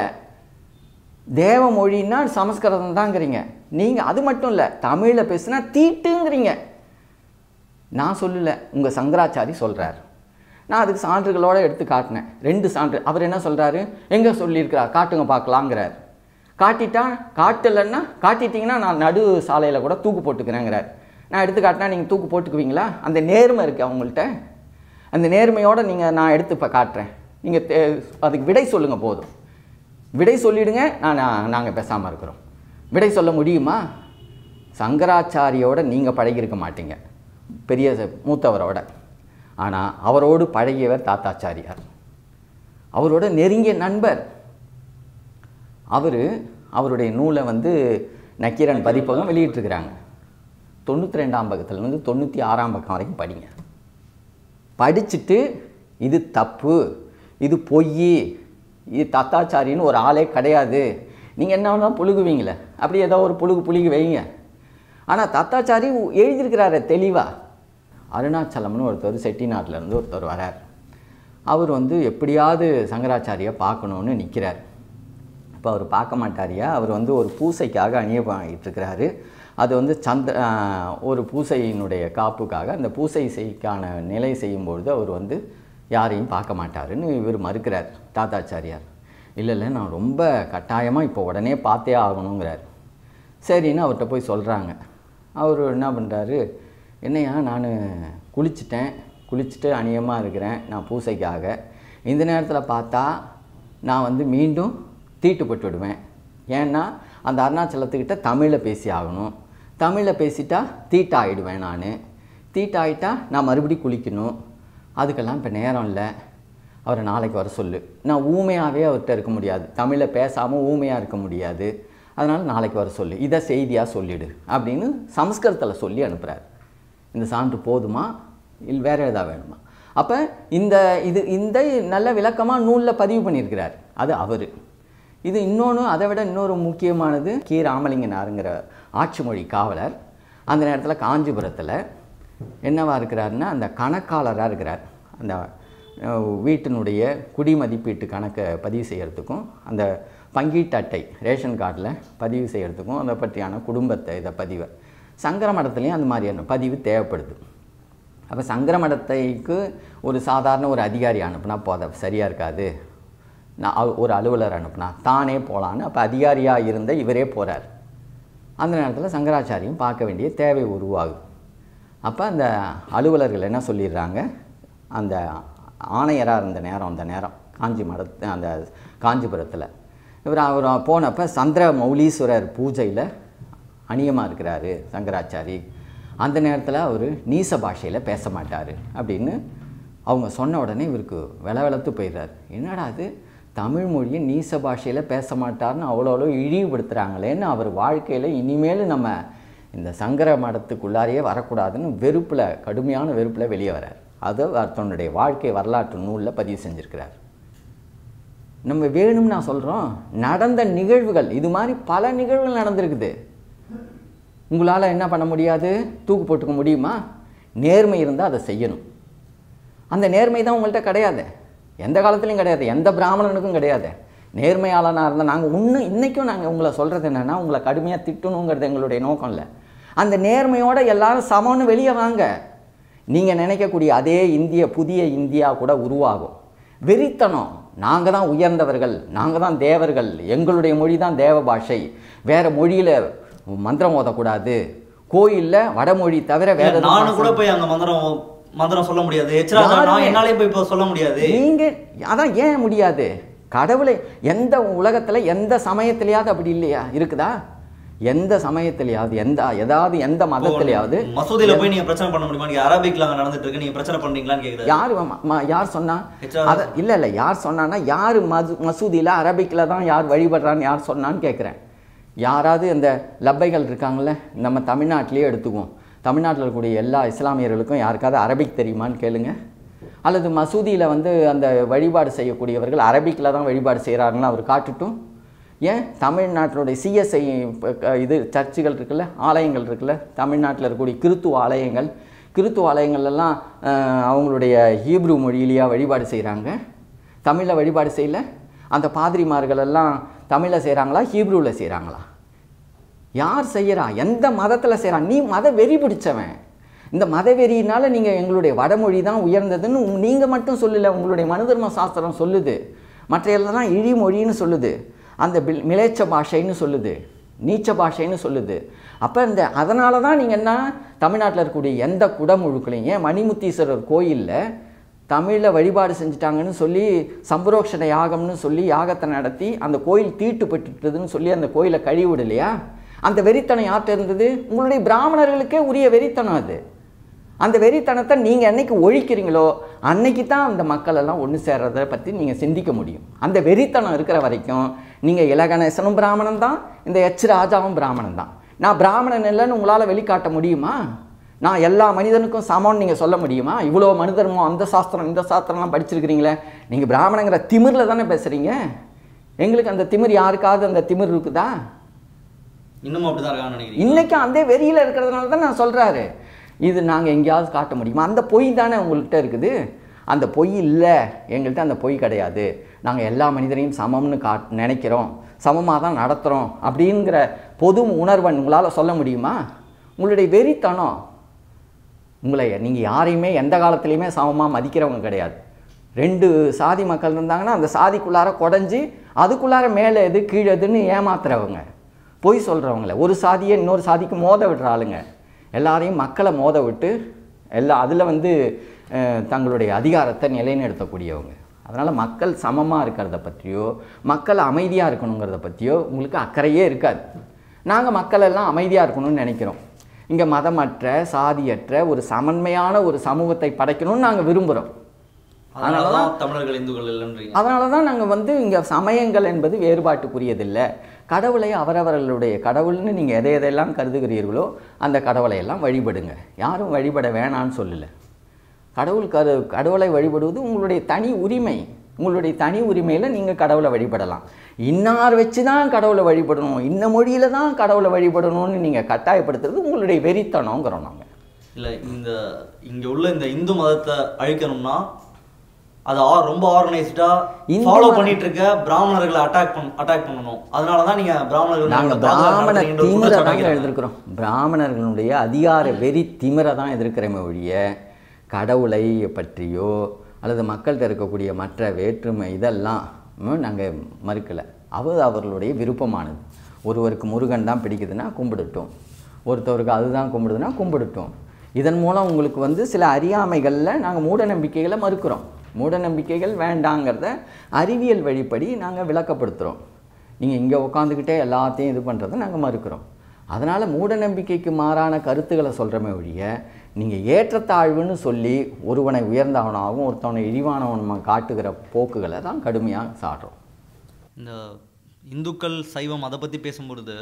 தேவ மொழின்னா சமஸ்கிருதம் தாங்கிறீங்க நீங்கள். அது மட்டும் இல்லை, தமிழில் பேசுனா தீட்டுங்கிறீங்க. நான் சொல்லலை, உங்கள் சங்கராச்சாரி சொல்கிறார். நான் அதுக்கு சான்றுகளோடு எடுத்து காட்டினேன், ரெண்டு சான்று. அவர் என்ன சொல்கிறாரு, எங்கே சொல்லியிருக்கிறார் காட்டுங்க பார்க்கலாங்கிறார். காட்டிட்டா காட்டலைன்னா காட்டிட்டிங்கன்னா நான் நடு சாலையில் கூட தூக்கு போட்டுக்கிறேங்கிறார். நான் எடுத்து காட்டினா நீங்கள் தூக்கு போட்டுக்குவீங்களா? அந்த நேர்மை இருக்குது அவங்கள்ட்ட. அந்த நேர்மையோடு நீங்கள் நான் எடுத்து இப்போ காட்டுறேன், நீங்கள் அதுக்கு விடை சொல்லுங்கள். போதும், விடை சொல்லிவிடுங்க, நான் நாங்கள் பேசாமல் இருக்கிறோம். விடை சொல்ல முடியுமா? சங்கராச்சாரியோட நீங்கள் பழகியிருக்க மாட்டீங்க, பெரிய மூத்தவரோட. ஆனால் அவரோடு பழகியவர் தாத்தாச்சாரியார், அவரோட நெருங்கிய நண்பர். அவர் அவருடைய நூலை வந்து நக்கீரன் பதிப்பகம் வெளியிட்டிருக்கிறாங்க. தொண்ணூற்றி ரெண்டாம் பக்கத்துலேருந்து தொண்ணூற்றி ஆறாம் பக்கம் வரைக்கும் படிங்க. படிச்சுட்டு இது தப்பு, இது பொய், இது தத்தாச்சாரின்னு ஒரு ஆளே கிடையாது, நீங்கள் என்ன வேணால் புழுகுவீங்களே, அப்படி ஏதோ ஒரு புழுகு புழுகு வைங்க. ஆனால் தத்தாச்சாரி எழுதியிருக்கிறாரு தெளிவாக. அருணாச்சலம்னு ஒருத்தர் செட்டிநாட்டிலேருந்து ஒருத்தர் வரார். அவர் வந்து எப்படியாவது சங்கராச்சாரியை பார்க்கணுன்னு நிற்கிறார். இப்போ அவர் பார்க்க மாட்டாரியா, அவர் வந்து ஒரு பூசைக்காக அணியப்பாகிட்டு இருக்கிறாரு. அது வந்து சந்த ஒரு பூசையினுடைய காப்புக்காக அந்த பூசை செய்க்கான நிலை செய்யும்பொழுது அவர் வந்து யாரையும் பார்க்க மாட்டாருன்னு இவர் மறுக்கிறார் தாத்தாச்சாரியார். இல்லை இல்லை நான் ரொம்ப கட்டாயமாக இப்போ உடனே பார்த்தே ஆகணுங்கிறார். சரின்னு அவர்கிட்ட போய் சொல்கிறாங்க. அவர் என்ன பண்ணுறாரு, என்னையா நான் குளிச்சுட்டேன், குளிச்சுட்டு அநியமாக இருக்கிறேன் நான் பூசைக்காக, இந்த நேரத்தில் பார்த்தா நான் வந்து மீண்டும் தீட்டுப்பட்டு விடுவேன். ஏன்னா அந்த அருணாச்சலத்துக்கிட்ட தமிழில் பேசி ஆகணும், தமிழில் பேசிட்டா தீட்டாயிடுவேன், நான் தீட்டாயிட்டா நான் மறுபடி குளிக்கணும், அதுக்கெல்லாம் இப்போ நேரம் இல்லை, அவரை நாளைக்கு வர சொல்லு. நான் ஊமையாகவே அவர்கிட்ட இருக்க முடியாது, தமிழில் பேசாமல் ஊமையாக இருக்க முடியாது, அதனால் நாளைக்கு வர சொல்லு, இதை செய்தியாக சொல்லிடு அப்படின்னு சமஸ்கிருதத்தில் சொல்லி அனுப்புகிறார். இந்த சான்று போதுமா இல்லை வேறு எதாவது வேணுமா? அப்போ இந்த இது இந்த நல்ல விளக்கமாக நூலில் பதிவு பண்ணியிருக்கிறார், அது அவர். இது இன்னொன்று, அதை விட இன்னொரு முக்கியமானது, கி ராமலிங்கனாருங்கிற ஆட்சி மொழி காவலர் அந்த நேரத்தில் காஞ்சிபுரத்தில் என்னவா இருக்கிறாருன்னா அந்த கணக்காளராக இருக்கிறார். அந்த வீட்டினுடைய குடிமதிப்பீட்டு கணக்கை பதிவு செய்கிறதுக்கும் அந்த பங்கீட்டு அட்டை ரேஷன் கார்டில் பதிவு செய்கிறதுக்கும் அதை பற்றியான குடும்பத்தை இதை பதிவை சங்கர மடத்துலேயும் அந்த மாதிரியான பதிவு தேவைப்படுது. அப்போ சங்கர மடத்தைக்கு ஒரு சாதாரண ஒரு அதிகாரி அனுப்புனா போத சரியாக இருக்காது, நான் ஒரு அலுவலர் அனுப்புனா தானே போகலான்னு அப்போ அதிகாரியாக இருந்த இவரே போகிறார். அந்த நேரத்தில் சங்கராச்சாரியும் பார்க்க வேண்டிய தேவை உருவாகுது. அப்போ அந்த அலுவலர்கள் என்ன சொல்லிடுறாங்க, அந்த ஆணையராக இருந்த நேரம் அந்த நேரம் காஞ்சி மடத்து அந்த காஞ்சிபுரத்தில் இவர் அவர் போனப்போ சந்திர மௌலீஸ்வரர் பூஜையில் அநியமாக இருக்கிறாரு சங்கராச்சாரி. அந்த நேரத்தில் அவர் நீச பாஷையில் பேச மாட்டார் அப்படின்னு அவங்க சொன்ன உடனே இவருக்கு வெல வெளத்து போயிடுறார். என்னடா அது தமிழ் மொழியை நீச பாஷையில் பேச மாட்டார்னு அவ்வளோ அவ்வளோ இழிவுபடுத்துகிறாங்களேன்னு அவர் வாழ்க்கையில் இனிமேல் நம்ம இந்த சங்கர மடத்துக்குள்ளாரையே வரக்கூடாதுன்னு வெறுப்பில் கடுமையான வெறுப்பில் வெளியே வரார். அதை தன்னுடைய வாழ்க்கை வரலாற்று நூலில் பதிவு செஞ்சுருக்கிறார். நம்ம வேணும்னு நான் சொல்கிறோம், நடந்த நிகழ்வுகள் இது மாதிரி பல நிகழ்வுகள் நடந்திருக்குது. உங்களால் என்ன பண்ண முடியாது, தூக்கு போட்டுக்க முடியுமா? நேர்மை இருந்தால் அதை செய்யணும். அந்த நேர்மை தான் உங்கள்கிட்ட கிடையாது, எந்த காலத்துலையும் கிடையாது, எந்த பிராமணனுக்கும் கிடையாது. நேர்மையாளனாக இருந்தால் நாங்கள் இன்னும் இன்றைக்கும் நாங்கள் உங்களை சொல்கிறது என்னென்னா உங்களை கடுமையாக திட்டணுங்கிறது எங்களுடைய நோக்கம் இல்லை. அந்த நேர்மையோடு எல்லாரும் சமம்னு வெளியே வாங்க. நீங்கள் நினைக்கக்கூடிய அதே இந்திய புதிய இந்தியா கூட உருவாகும். வெறித்தனம், நாங்கள் தான் உயர்ந்தவர்கள், நாங்கள் தான் தேவர்கள், எங்களுடைய மொழி தான் தேவ பாஷை, வேறு மொழியில் மந்திரம் ஓதக்கூடாது, கோயிலில் வடமொழி தவிர வேற நானும் கூட போய் அங்கே மந்திரம் மந்திரம் சொல்ல முடியாது, என்னாலே போய் இப்போ சொல்ல முடியாது. நீங்கள் அதான் ஏன் முடியாது? கடவுளை எந்த உலகத்தில் எந்த சமயத்திலேயாவது அப்படி இல்லையா? இருக்குதா? எந்த சமயத்திலேயாவது எந்த ஏதாவது எந்த மதத்திலேயாவது மசூதியில போய் நீங்க பிரச்சனை பண்ண முடியுமா? நீங்க அரபிக்ல அங்க நடந்துட்டு இருக்கு, நீங்க பிரச்சனை பண்றீங்களான்னு கேக்குறாரு. யார் யார் சொன்னா? அத இல்ல இல்ல யார் சொன்னான்னா யார் மசூதியில அரபிக்ல தான் யார் வழிபடுறான்னு யார் சொன்னான்னு கேட்குறேன். யாராவது இந்த லப்பைகள் இருக்காங்கல்ல, நம்ம தமிழ்நாட்டிலேயே எடுத்துக்குவோம், தமிழ்நாட்டில் இருக்கக்கூடிய எல்லா இஸ்லாமியர்களுக்கும் யாருக்காவது அரபிக் தெரியுமான்னு கேளுங்க. அல்லது மசூதியில் வந்து அந்த வழிபாடு செய்யக்கூடியவர்கள் அரபிக்கில் தான் வழிபாடு செய்கிறாங்கன்னு அவர் காட்டுட்டும். ஏன் தமிழ்நாட்டினுடைய சிஎஸ்ஐ இது சர்ச்சுகள் இருக்குல்ல, ஆலயங்கள் இருக்குல்ல, தமிழ்நாட்டில் இருக்கக்கூடிய கிறித்துவ ஆலயங்கள், கிறித்துவ ஆலயங்கள்லாம் அவங்களுடைய ஹீப்ரு மொழியிலேயே வழிபாடு செய்கிறாங்க, தமிழில் வழிபாடு செய்யல. அந்த பாதிரிமார்கள் எல்லாம் தமிழில் செய்கிறாங்களா ஹீப்ருவில் செய்கிறாங்களா? யார் செய்கிறா? எந்த மதத்தில் செய்கிறான்? நீ மத வெறி பிடிச்சவன். இந்த மத வெறியினால் நீங்கள் எங்களுடைய வடமொழி தான் உயர்ந்ததுன்னு நீங்கள் மட்டும் சொல்லலை, உங்களுடைய மனுதர்ம சாஸ்திரம் சொல்லுது, மற்ற எல்லாம் இழிமொழின்னு சொல்லுது, அந்த மிலேச்ச பாஷைன்னு சொல்லுது, நீச்ச பாஷைன்னு சொல்லுது. அப்போ இந்த அதனால தான் நீங்கள் என்ன தமிழ்நாட்டில் இருக்கக்கூடிய எந்த குடமுழுக்களையும், ஏன் மணிமுத்தீஸ்வரர் கோயிலில் தமிழில் வழிபாடு செஞ்சுட்டாங்கன்னு சொல்லி சம்பரோக்ஷண யாகம்னு சொல்லி யாகத்தை நடத்தி அந்த கோயில் தீட்டுப்பட்டுட்டுதுன்னு சொல்லி அந்த கோயிலை கழிவிடலையா? அந்த வெறித்தனம் யார்கிட்ட இருந்தது? உங்களுடைய பிராமணர்களுக்கே உரிய வெறித்தனம் அது. அந்த வெறித்தனத்தை நீங்கள் என்னைக்கு ஒழிக்கிறீங்களோ அன்னைக்கு தான் அந்த மக்கள் எல்லாம் ஒன்று சேர்றதை பற்றி நீங்கள் சிந்திக்க முடியும். அந்த வெறித்தனம் இருக்கிற வரைக்கும் நீங்கள் இலகணேசனும் பிராமணன் தான், இந்த எச் ராஜாவும் பிராமணன் தான். நான் பிராமணன் இல்லைன்னு உங்களால் வெளிக்காட்ட முடியுமா? நான் எல்லா மனிதனுக்கும் சமம்னு நீங்கள் சொல்ல முடியுமா? இவ்வளோ மனிதர்மோ அந்த சாஸ்திரம் இந்த சாஸ்திரம்லாம் படிச்சிருக்கிறீங்களே, நீங்கள் பிராமணங்கிற திமிரில் தானே பேசுகிறீங்க. எங்களுக்கு அந்த திமிர் யாருக்காவது அந்த திமிர் இருக்குதா? இன்னமும் அப்படி தான் இருக்கான்னு நினைக்கிறீங்க? இன்றைக்கும் அந்த வெறியில் இருக்கிறதுனால தான் நான் சொல்கிறாரு. இது நாங்கள் எங்கேயாவது காட்ட முடியுமா? அந்த பொய் தானே உங்கள்கிட்ட இருக்குது. அந்த பொய் இல்லை, எங்கள்கிட்ட அந்த பொய் கிடையாது, நாங்கள் எல்லா மனிதரையும் சமம்னு கா நினைக்கிறோம், சமமாக தான் நடத்துகிறோம் அப்படிங்கிற பொது உணர்வை உங்களால் சொல்ல முடியுமா? உங்களுடைய வெறித்தனம். உங்களை நீங்கள் யாரையுமே எந்த காலத்துலேயுமே சமமாக மதிக்கிறவங்க கிடையாது. ரெண்டு சாதி மக்கள் இருந்தாங்கன்னா அந்த சாதிக்குள்ளார குடஞ்சி அதுக்குள்ளார மேலே எது கீழே எதுன்னு ஏமாத்துறவங்க, பொய் சொல்கிறவங்கள, ஒரு சாதியை இன்னொரு சாதிக்கு மோத விடுற ஆளுங்க, எல்லாரையும் மக்களை மோத விட்டு எல்லா அதில் வந்து தங்களுடைய அதிகாரத்தை நிலைநிறுத்தக்கூடியவங்க. அதனால் மக்கள் சமமாக இருக்கிறத பற்றியோ மக்கள் அமைதியாக இருக்கணுங்கிறத பற்றியோ உங்களுக்கு அக்கறையே இருக்காது. நாங்கள் மக்களெல்லாம் அமைதியாக இருக்கணும்னு நினைக்கிறோம். இங்கே மதமற்ற சாதியற்ற ஒரு சமன்மையான ஒரு சமூகத்தை படைக்கணும்னு நாங்கள் விரும்புகிறோம். அதனால தான் தமிழர்கள் இந்துக்கள் இல்லைன்றீங்க. அதனால தான் நாங்கள் வந்து இங்கே சமயங்கள் என்பது வேறுபாட்டுக்குரியதில்லை. கடவுளை அவரவர்களுடைய கடவுள்னு நீங்கள் எதை எதையெல்லாம் கருதுகிறீர்களோ அந்த கடவுளை எல்லாம் வழிபடுங்க. யாரும் வழிபட வேணான்னு சொல்லலை. கடவுள் கரு கடவுளை வழிபடுவது உங்களுடைய தனி உரிமை. உங்களுடைய தனி உரிமையில் நீங்கள் கடவுளை வழிபடலாம். இன்னார் வச்சு தான் கடவுளை வழிபடணும், இன்ன மொழியில் தான் கடவுளை வழிபடணும்னு நீங்கள் கட்டாயப்படுத்துறது உங்களுடைய வெறித்தனங்கிறோம் நாங்கள். இல்லை, இந்த இங்கே உள்ள இந்த இந்து மதத்தை அழிக்கணும்னா அது ரொம்ப ஆர்கனைஸ்டாக ஃபாலோ பண்ணிட்டு இருக்க பிராமணர்களை அட்டாக் பண்ண அட்டாக் பண்ணணும். அதனால தான் நீங்கள் பிராமணர்கள் நாங்கள் பிராமண திமிரை தான் எதிர்க்கிறோம். பிராமணர்களுடைய அதிகார வெறி திமிரை தான் எதிர்க்கிறோமே ஒழிய கடவுளை பற்றியோ அல்லது மக்கள்கிட்ட இருக்கக்கூடிய மற்ற வேற்றுமை இதெல்லாம் நாங்கள் மறுக்கலை. அது அவர்களுடைய விருப்பமானது. ஒருவருக்கு முருகன் தான் பிடிக்குதுன்னா கும்பிடட்டும், ஒருத்தவருக்கு அதுதான் கும்பிடுதுன்னா கும்பிடட்டும். இதன் மூலம் உங்களுக்கு வந்து சில அறியாமைகளில் நாங்கள் மூட நம்பிக்கைகளை மறுக்கிறோம். மூட நம்பிக்கைகள் வேண்டாங்கிறத அறிவியல் வழிப்படி நாங்கள் விளக்கப்படுத்துகிறோம். நீங்கள் இங்கே உட்காந்துக்கிட்டே எல்லாத்தையும் இது பண்ணுறதை நாங்கள் மறுக்கிறோம். அதனால் மூட நம்பிக்கைக்கு மாறான கருத்துக்களை சொல்கிறோமே ஒழிய நீங்கள் ஏற்றத்தாழ்வுன்னு சொல்லி ஒருவனை உயர்ந்தவனாகவும் ஒருத்தவனை இழிவானவன் காட்டுகிற போக்குகளை தான் கடுமையாக சாடுறோம். இந்த இந்துக்கள் சைவம் அதை பற்றி பேசும்பொழுது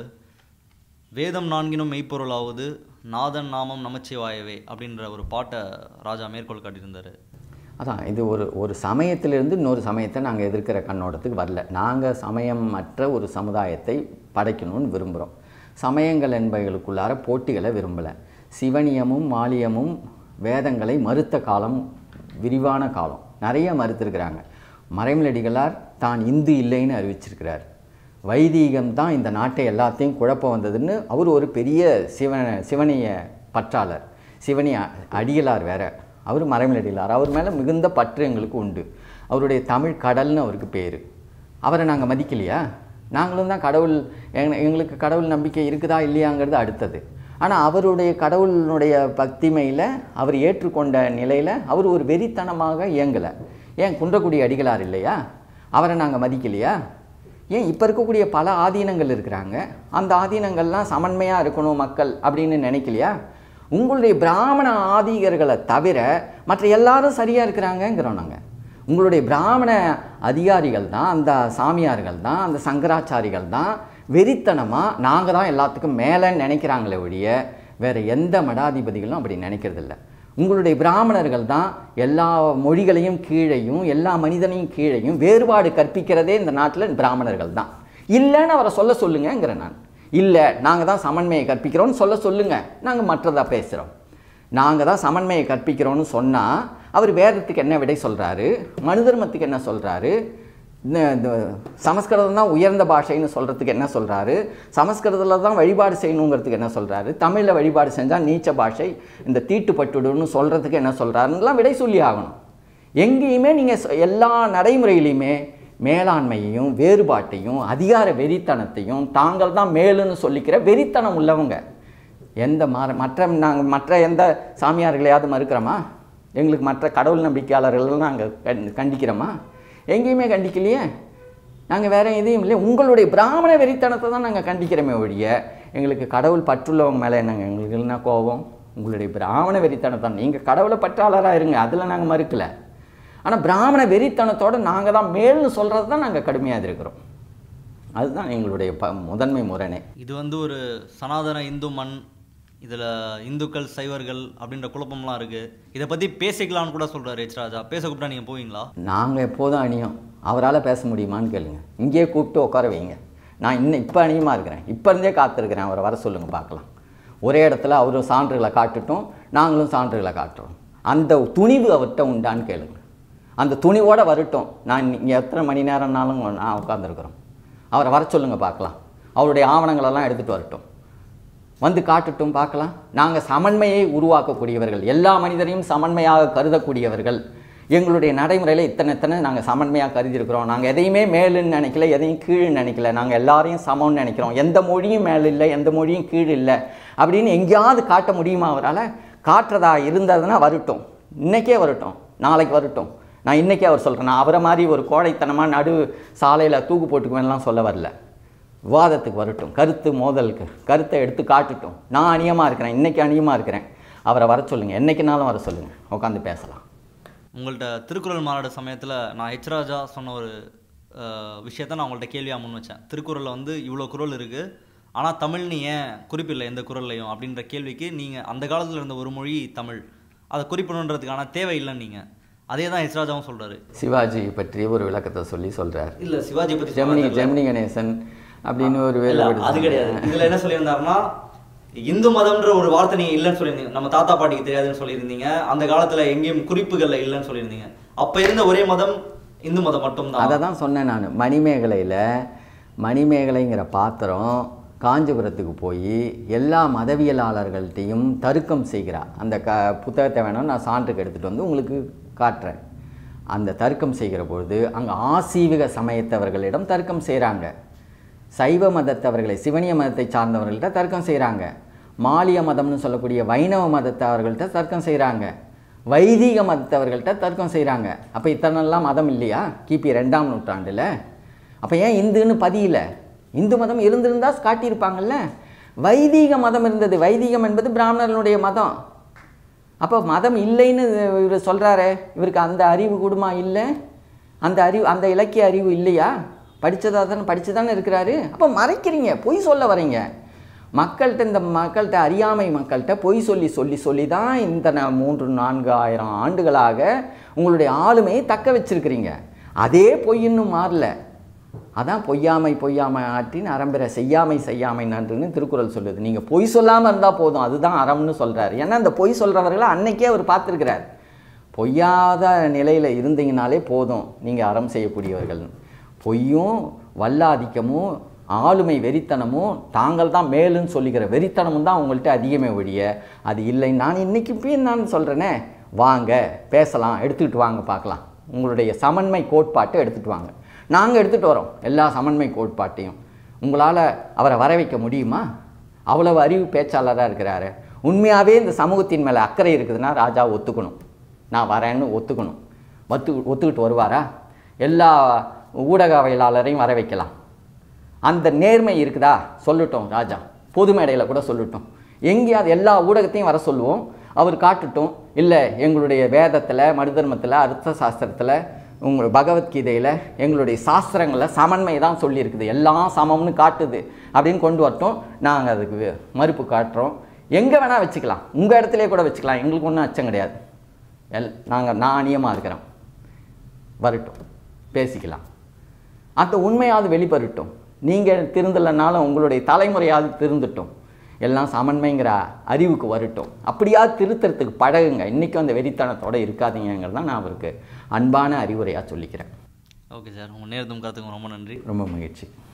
வேதம் நான்கினும் மெய்ப்பொருளாவது நாதன் நாமம் நமச்சிவாயவே அப்படின்ற ஒரு பாட்டை ராஜா மேற்கோள் காட்டியிருந்தார். அதான் இது ஒரு ஒரு சமயத்திலிருந்து இன்னொரு சமயத்தை நாங்கள் எதிர்க்கிற கண்ணோட்டத்துக்கு வரல. நாங்கள் சமயம் மற்ற ஒரு சமுதாயத்தை படைக்கணும்னு விரும்புகிறோம். சமயங்கள் என்பவைகளுக்குள்ளார போட்டிகளை விரும்பலை. சிவனியமும் மாலியமும் வேதங்களை மறுத்த காலம் விரிவான காலம், நிறைய மறுத்திருக்கிறாங்க. மறைமலடிகளார் தான் இந்து இல்லைன்னு அறிவிச்சிருக்கிறார். வைதீகம் தான் இந்த நாட்டை எல்லாத்தையும் குழப்பம் வந்ததுன்னு அவர் ஒரு பெரிய சிவன சிவனிய பற்றாளர். சிவனி அடிகளார் வேற, அவர் மறைமலடிகளார். அவர் மேலே மிகுந்த பற்று எங்களுக்கு உண்டு. அவருடைய தமிழ் கடல்னு அவருக்கு பேர். அவரை நாங்கள் மதிக்கலையா? நாங்களும் தான் கடவுள், எங்களுக்கு கடவுள் நம்பிக்கை இருக்குதா இல்லையாங்கிறது அடுத்தது. ஆனால் அவருடைய கடவுளுடைய பக்திமையில் அவர் ஏற்றுக்கொண்ட நிலையில் அவர் ஒரு வெறித்தனமாக இயங்கலை. ஏன் குன்றக்குடி அடிகளார் இல்லையா? அவரை நாங்கள் மதிக்கலையா? ஏன் இப்போ இருக்கக்கூடிய பல ஆதீனங்கள் இருக்கிறாங்க, அந்த ஆதீனங்கள்லாம் சமன்மையாக இருக்கணும் மக்கள் அப்படின்னு நினைக்கலையா? உங்களுடைய பிராமண ஆதிகர்களை தவிர மற்ற எல்லாரும் சரியாக இருக்கிறாங்கங்கிறோம் நாங்கள். உங்களுடைய பிராமண அதிகாரிகள் தான், அந்த சாமியார்கள் தான், அந்த சங்கராச்சாரிகள் தான் வெறித்தனமாக நாங்கள் தான் எல்லாத்துக்கும் மேலேன்னு நினைக்கிறாங்களே ஒழிய வேறு எந்த மடாதிபதிகளும் அப்படி நினைக்கிறதில்ல. உங்களுடைய பிராமணர்கள் தான் எல்லா மொழிகளையும் கீழையும் எல்லா மனிதனையும் கீழையும் வேறுபாடு கற்பிக்கிறதே இந்த நாட்டில் பிராமணர்கள் தான். இல்லைன்னு அவரை சொல்ல சொல்லுங்கங்கிற நான். இல்லை, நாங்கள் தான் சமன்மையை கற்பிக்கிறோன்னு சொல்ல சொல்லுங்கள், நாங்கள் மற்றதாக பேசுகிறோம். நாங்கள் தான் சமன்மையை கற்பிக்கிறோன்னு சொன்னால் அவர் வேதத்துக்கு என்ன விடை சொல்கிறாரு, மனு தர்மத்துக்கு என்ன சொல்கிறாரு, இந்த சமஸ்கிருதம் தான் உயர்ந்த பாஷைன்னு சொல்கிறதுக்கு என்ன சொல்கிறாரு, சமஸ்கிருதத்தில் தான் வழிபாடு செய்யணுங்கிறதுக்கு என்ன சொல்கிறாரு, தமிழில் வழிபாடு செஞ்சால் நீச்ச பாஷை இந்த தீட்டுப்பட்டுடுன்னு சொல்கிறதுக்கு என்ன சொல்கிறாருன்னெலாம் விடை சொல்லி ஆகணும். எங்கேயுமே நீங்கள் எல்லா நடைமுறையிலையுமே மேலாண்மையையும் வேறுபாட்டையும் அதிகார வெறித்தனத்தையும் தாங்கள் தான் மேலுன்னு சொல்லிக்கிற வெறித்தனம் உள்ளவங்க. எந்த மாற மற்ற நாங்கள் மற்ற எந்த சாமியார்களையாவது மறுக்கிறோமா? எங்களுக்கு மற்ற கடவுள் நம்பிக்கையாளர்கள்லாம் நாங்கள் கண் கண்டிக்கிறோமா? எங்கேயுமே கண்டிக்கலையே. நாங்கள் வேறு எதையும் இல்லை, உங்களுடைய பிராமண வெறித்தனத்தை தான் நாங்கள் கண்டிக்கிறோமே ஒழிய எங்களுக்கு கடவுள் பற்றுள்ளவங்க மேலே என்னங்க எங்களுக்கு என்ன கோபம்? உங்களுடைய பிராமண வெறித்தனத்தை, நீங்கள் கடவுளை பற்றாளராக இருங்க, அதில் நாங்கள் மறுக்கலை. ஆனால் பிராமண வெறித்தனத்தோடு நாங்கள் தான் மேல்னு சொல்கிறது தான் நாங்கள் கடுமையாக இருக்கிறோம். அதுதான் எங்களுடைய ப முதன்மை முரணே. இது வந்து ஒரு சனாதன இந்து மண், இதில் இந்துக்கள் சைவர்கள் அப்படின்ற குழப்பம்லாம் இருக்குது. இதை பற்றி பேசிக்கலான்னு கூட சொல்கிறார் எச் ராஜா. பேச கூப்பிட்டா நீங்கள் போவீங்களா? நாங்கள் எப்போதும் அணியோம். அவரால் பேச முடியுமான்னு கேளுங்க. இங்கேயே கூப்பிட்டு உட்கார வைங்க. நான் இன்னும் இப்போ அணியமாக இருக்கிறேன், இப்போ இருந்தே காத்திருக்கிறேன். அவரை வர சொல்லுங்கள் பார்க்கலாம். ஒரே இடத்துல அவரும் சான்றுகளை காட்டுட்டும், நாங்களும் சான்றுகளை காட்டுறோம். அந்த துணிவு அவர்கிட்ட உண்டான்னு கேளுங்க. அந்த துணிவோடு வரட்டும். நான் இங்கே எத்தனை மணி நேரம்னாலும் நான் உட்காந்துருக்குறோம். அவரை வர சொல்லுங்கள் பார்க்கலாம். அவருடைய ஆவணங்களெல்லாம் எடுத்துகிட்டு வரட்டும், வந்து காட்டட்டும் பார்க்கலாம். நாங்கள் சமன்மையை உருவாக்கக்கூடியவர்கள், எல்லா மனிதரையும் சமன்மையாக கருதக்கூடியவர்கள். எங்களுடைய நடைமுறையில் இத்தனை இத்தனை நாங்கள் சமன்மையாக கருதியிருக்கிறோம். நாங்கள் எதையுமே மேலுன்னு நினைக்கல, எதையும் கீழ்னு நினைக்கல. நாங்கள் எல்லாரையும் சமம்னு நினைக்கிறோம். எந்த மொழியும் மேல் இல்லை, எந்த மொழியும் கீழ் இல்லை அப்படின்னு எங்கேயாவது காட்ட முடியுமா அவரால்? காட்டுறதா இருந்ததுன்னா வரட்டும், இன்றைக்கே வரட்டும், நாளைக்கு வரட்டும். நான் இன்றைக்கே அவர் சொல்கிறேன். நான் அவரை மாதிரி ஒரு கோழைத்தனமாக நடு சாலையில் தூக்கு போட்டுக்குவேன்லாம் சொல்ல வரல. விவாதத்துக்கு வரட்டும், கருத்து மோதலுக்கு கருத்தை எடுத்து காட்டுட்டும். நான் அநியமாக இருக்கிறேன், இன்றைக்கி அநியமாக இருக்கிறேன். அவரை வர சொல்லுங்கள், என்றைக்குனாலும் வர சொல்லுங்கள், உட்காந்து பேசலாம். உங்கள்கிட்ட திருக்குறள் மாநாடு சமயத்தில் நான் ஹெச் ராஜா சொன்ன ஒரு விஷயத்த நான் உங்கள்கிட்ட கேள்வியாக முன் வச்சேன். திருக்குறளில் வந்து இவ்வளோ குறள் இருக்குது, ஆனால் தமிழ்னு ஏன் குறிப்பில்லை எந்த குறள்லையும் அப்படின்ற கேள்விக்கு நீங்கள் அந்த காலத்தில் இருந்த ஒரு மொழி தமிழ், அதை குறிப்பிடணுன்றதுக்கான தேவை இல்லைன்னு நீங்கள் அதே தான் ஹெச் ராஜாவும் சொல்கிறாரு. சிவாஜி பற்றி ஒரு விளக்கத்தை சொல்லி சொல்கிறார். இல்லை சிவாஜி பற்றி ஜெமினி ஜெமினி கணேசன் அப்படின்னு ஒரு வேலை அது கிடையாது. இதில் என்ன சொல்லியிருந்தாருன்னா, இந்து மதம்ன்ற ஒரு வார்த்தை நீங்கள் இல்லைன்னு சொல்லியிருந்தீங்க. நம்ம தாத்தா பாட்டிக்கு தெரியாதுன்னு சொல்லியிருந்தீங்க. அந்த காலத்தில் எங்கேயும் குறிப்புகளில் இல்லைன்னு சொல்லியிருந்தீங்க. அப்போ இருந்த ஒரே மதம் இந்து மதம் மட்டும்தான். அதை தான் சொன்னேன் நான். மணிமேகலையில் மணிமேகலைங்கிற பாத்திரம் காஞ்சிபுரத்துக்கு போய் எல்லா மதவியலாளர்கள்ட்டையும் தருக்கம் செய்கிறார். அந்த க புத்தகத்தை வேணும் நான் சான்றுக்கு எடுத்துகிட்டு வந்து உங்களுக்கு காட்டுறேன். அந்த தருக்கம் செய்கிற பொழுது அங்கே ஆசீவிக சமயத்தவர்களிடம் தருக்கம் செய்கிறாங்க, சைவ மதத்தவர்களை சிவனிய மதத்தை சார்ந்தவர்கள்ட்ட தர்க்கம் செய்கிறாங்க, மாலிய மதம்னு சொல்லக்கூடிய வைணவ மதத்தவர்கள்ட்ட தர்க்கம் செய்கிறாங்க, வைதிக மதத்தவர்கள்ட்ட தர்க்கம் செய்கிறாங்க. அப்போ இத்தனைலாம் மதம் இல்லையா கிபி ரெண்டாம் நூற்றாண்டில்? அப்போ ஏன் இந்துன்னு பதியல? இந்து மதம் இருந்திருந்தால் காட்டியிருப்பாங்கல்ல. வைதிக மதம் இருந்தது. வைதிகம் என்பது பிராமணர்களுடைய மதம். அப்போ மதம் இல்லைன்னு இவர் சொல்கிறாரு. இவருக்கு அந்த அறிவு கூடுமா? இல்லை. அந்த அறிவு, அந்த இலக்கிய அறிவு இல்லையா? படித்ததாக தானே படித்து தானே இருக்கிறாரு. அப்போ மறைக்கிறீங்க, பொய் சொல்ல வரீங்க மக்கள்கிட்ட. இந்த மக்கள்கிட்ட, அறியாமை மக்கள்கிட்ட பொய் சொல்லி சொல்லி சொல்லி தான் இந்த மூன்று நான்கு ஆயிரம் ஆண்டுகளாக உங்களுடைய ஆளுமையை தக்க வச்சிருக்கிறீங்க. அதே பொய் இன்னும் மாறல. அதான் பொய்யாமை பொய்யாமை ஆற்றின் அறம்பெற செய்யாமை செய்யாமை நன்றுன்னு திருக்குறள் சொல்லுது. நீங்கள் பொய் சொல்லாமல் இருந்தால் போதும், அதுதான் அறம்னு சொல்கிறார். ஏன்னா அந்த பொய் சொல்கிறவர்களை அன்னைக்கே அவர் பார்த்துருக்கிறார். பொய்யாத நிலையில் இருந்தீங்கனாலே போதும், நீங்கள் அறம் செய்யக்கூடியவர்கள். பொய்யும் வல்லாதிக்கமும் ஆளுமை வெறித்தனமும் தாங்கள் தான் மேலுன்னு சொல்லிக்கிற வெறித்தனமும் தான் உங்கள்கிட்ட அதிகமே ஒழிய அது இல்லை. நான் இன்றைக்கி இப்போ நான் சொல்கிறேனே, வாங்க பேசலாம், எடுத்துக்கிட்டு வாங்க பார்க்கலாம். உங்களுடைய சமன்மை கோட்பாட்டை எடுத்துகிட்டு வாங்க. நாங்கள் எடுத்துகிட்டு வரோம் எல்லா சமன்மை கோட்பாட்டையும். உங்களால் அவரை வர வைக்க முடியுமா? அவ்வளவு அறிவு பேச்சாளராக இருக்கிறாரு. உண்மையாகவே இந்த சமூகத்தின் மேலே அக்கறை இருக்குதுன்னா ராஜா ஒத்துக்கணும், நான் வரேன்னு ஒத்துக்கணும். ஒத்து ஒத்துக்கிட்டு வருவாரா? எல்லா ஊடகவியலாளரையும் வர வைக்கலாம். அந்த நேர்மை இருக்குதா? சொல்லட்டும் ராஜா, பொது மேடையில் கூட சொல்லட்டும். எங்கேயாவது எல்லா ஊடகத்தையும் வர சொல்லுவோம், அவர் காட்டுட்டும். இல்லை எங்களுடைய வேதத்தில், மனுதர்மத்தில், அர்த்த சாஸ்திரத்தில், உங்கள் பகவத்கீதையில், எங்களுடைய சாஸ்திரங்களில் சமன்மை தான் சொல்லியிருக்குது, எல்லாம் சமம்னு காட்டுது அப்படின்னு கொண்டு வரட்டும். நாங்கள் அதுக்கு மறுப்பு காட்டுறோம். எங்கே வேணால் வச்சுக்கலாம், உங்கள் இடத்துலையே கூட வச்சுக்கலாம், எங்களுக்கு ஒன்றும் அச்சம் கிடையாது. எல் நாங்கள் நான் அநியமாக இருக்கிறோம், வரட்டும் பேசிக்கலாம். அந்த உண்மையாவது வெளிப்படட்டும். நீங்கள் திருந்தலைனாலும் உங்களுடைய தலைமுறையாவது திருந்துட்டும். எல்லாம் சமன்மைங்கிற அறிவுக்கு வரட்டும். அப்படியாவது திருத்தறதுக்கு பழகுங்க. இன்றைக்கும் அந்த வெறித்தனத்தோடு இருக்காதீங்கிறது தான் நான் அவருக்கு அன்பான அறிவுரையாக சொல்லிக்கிறேன். ஓகே சார், உங்கள் நேரத்தும் கருத்துக்கும் ரொம்ப நன்றி. ரொம்ப மகிழ்ச்சி.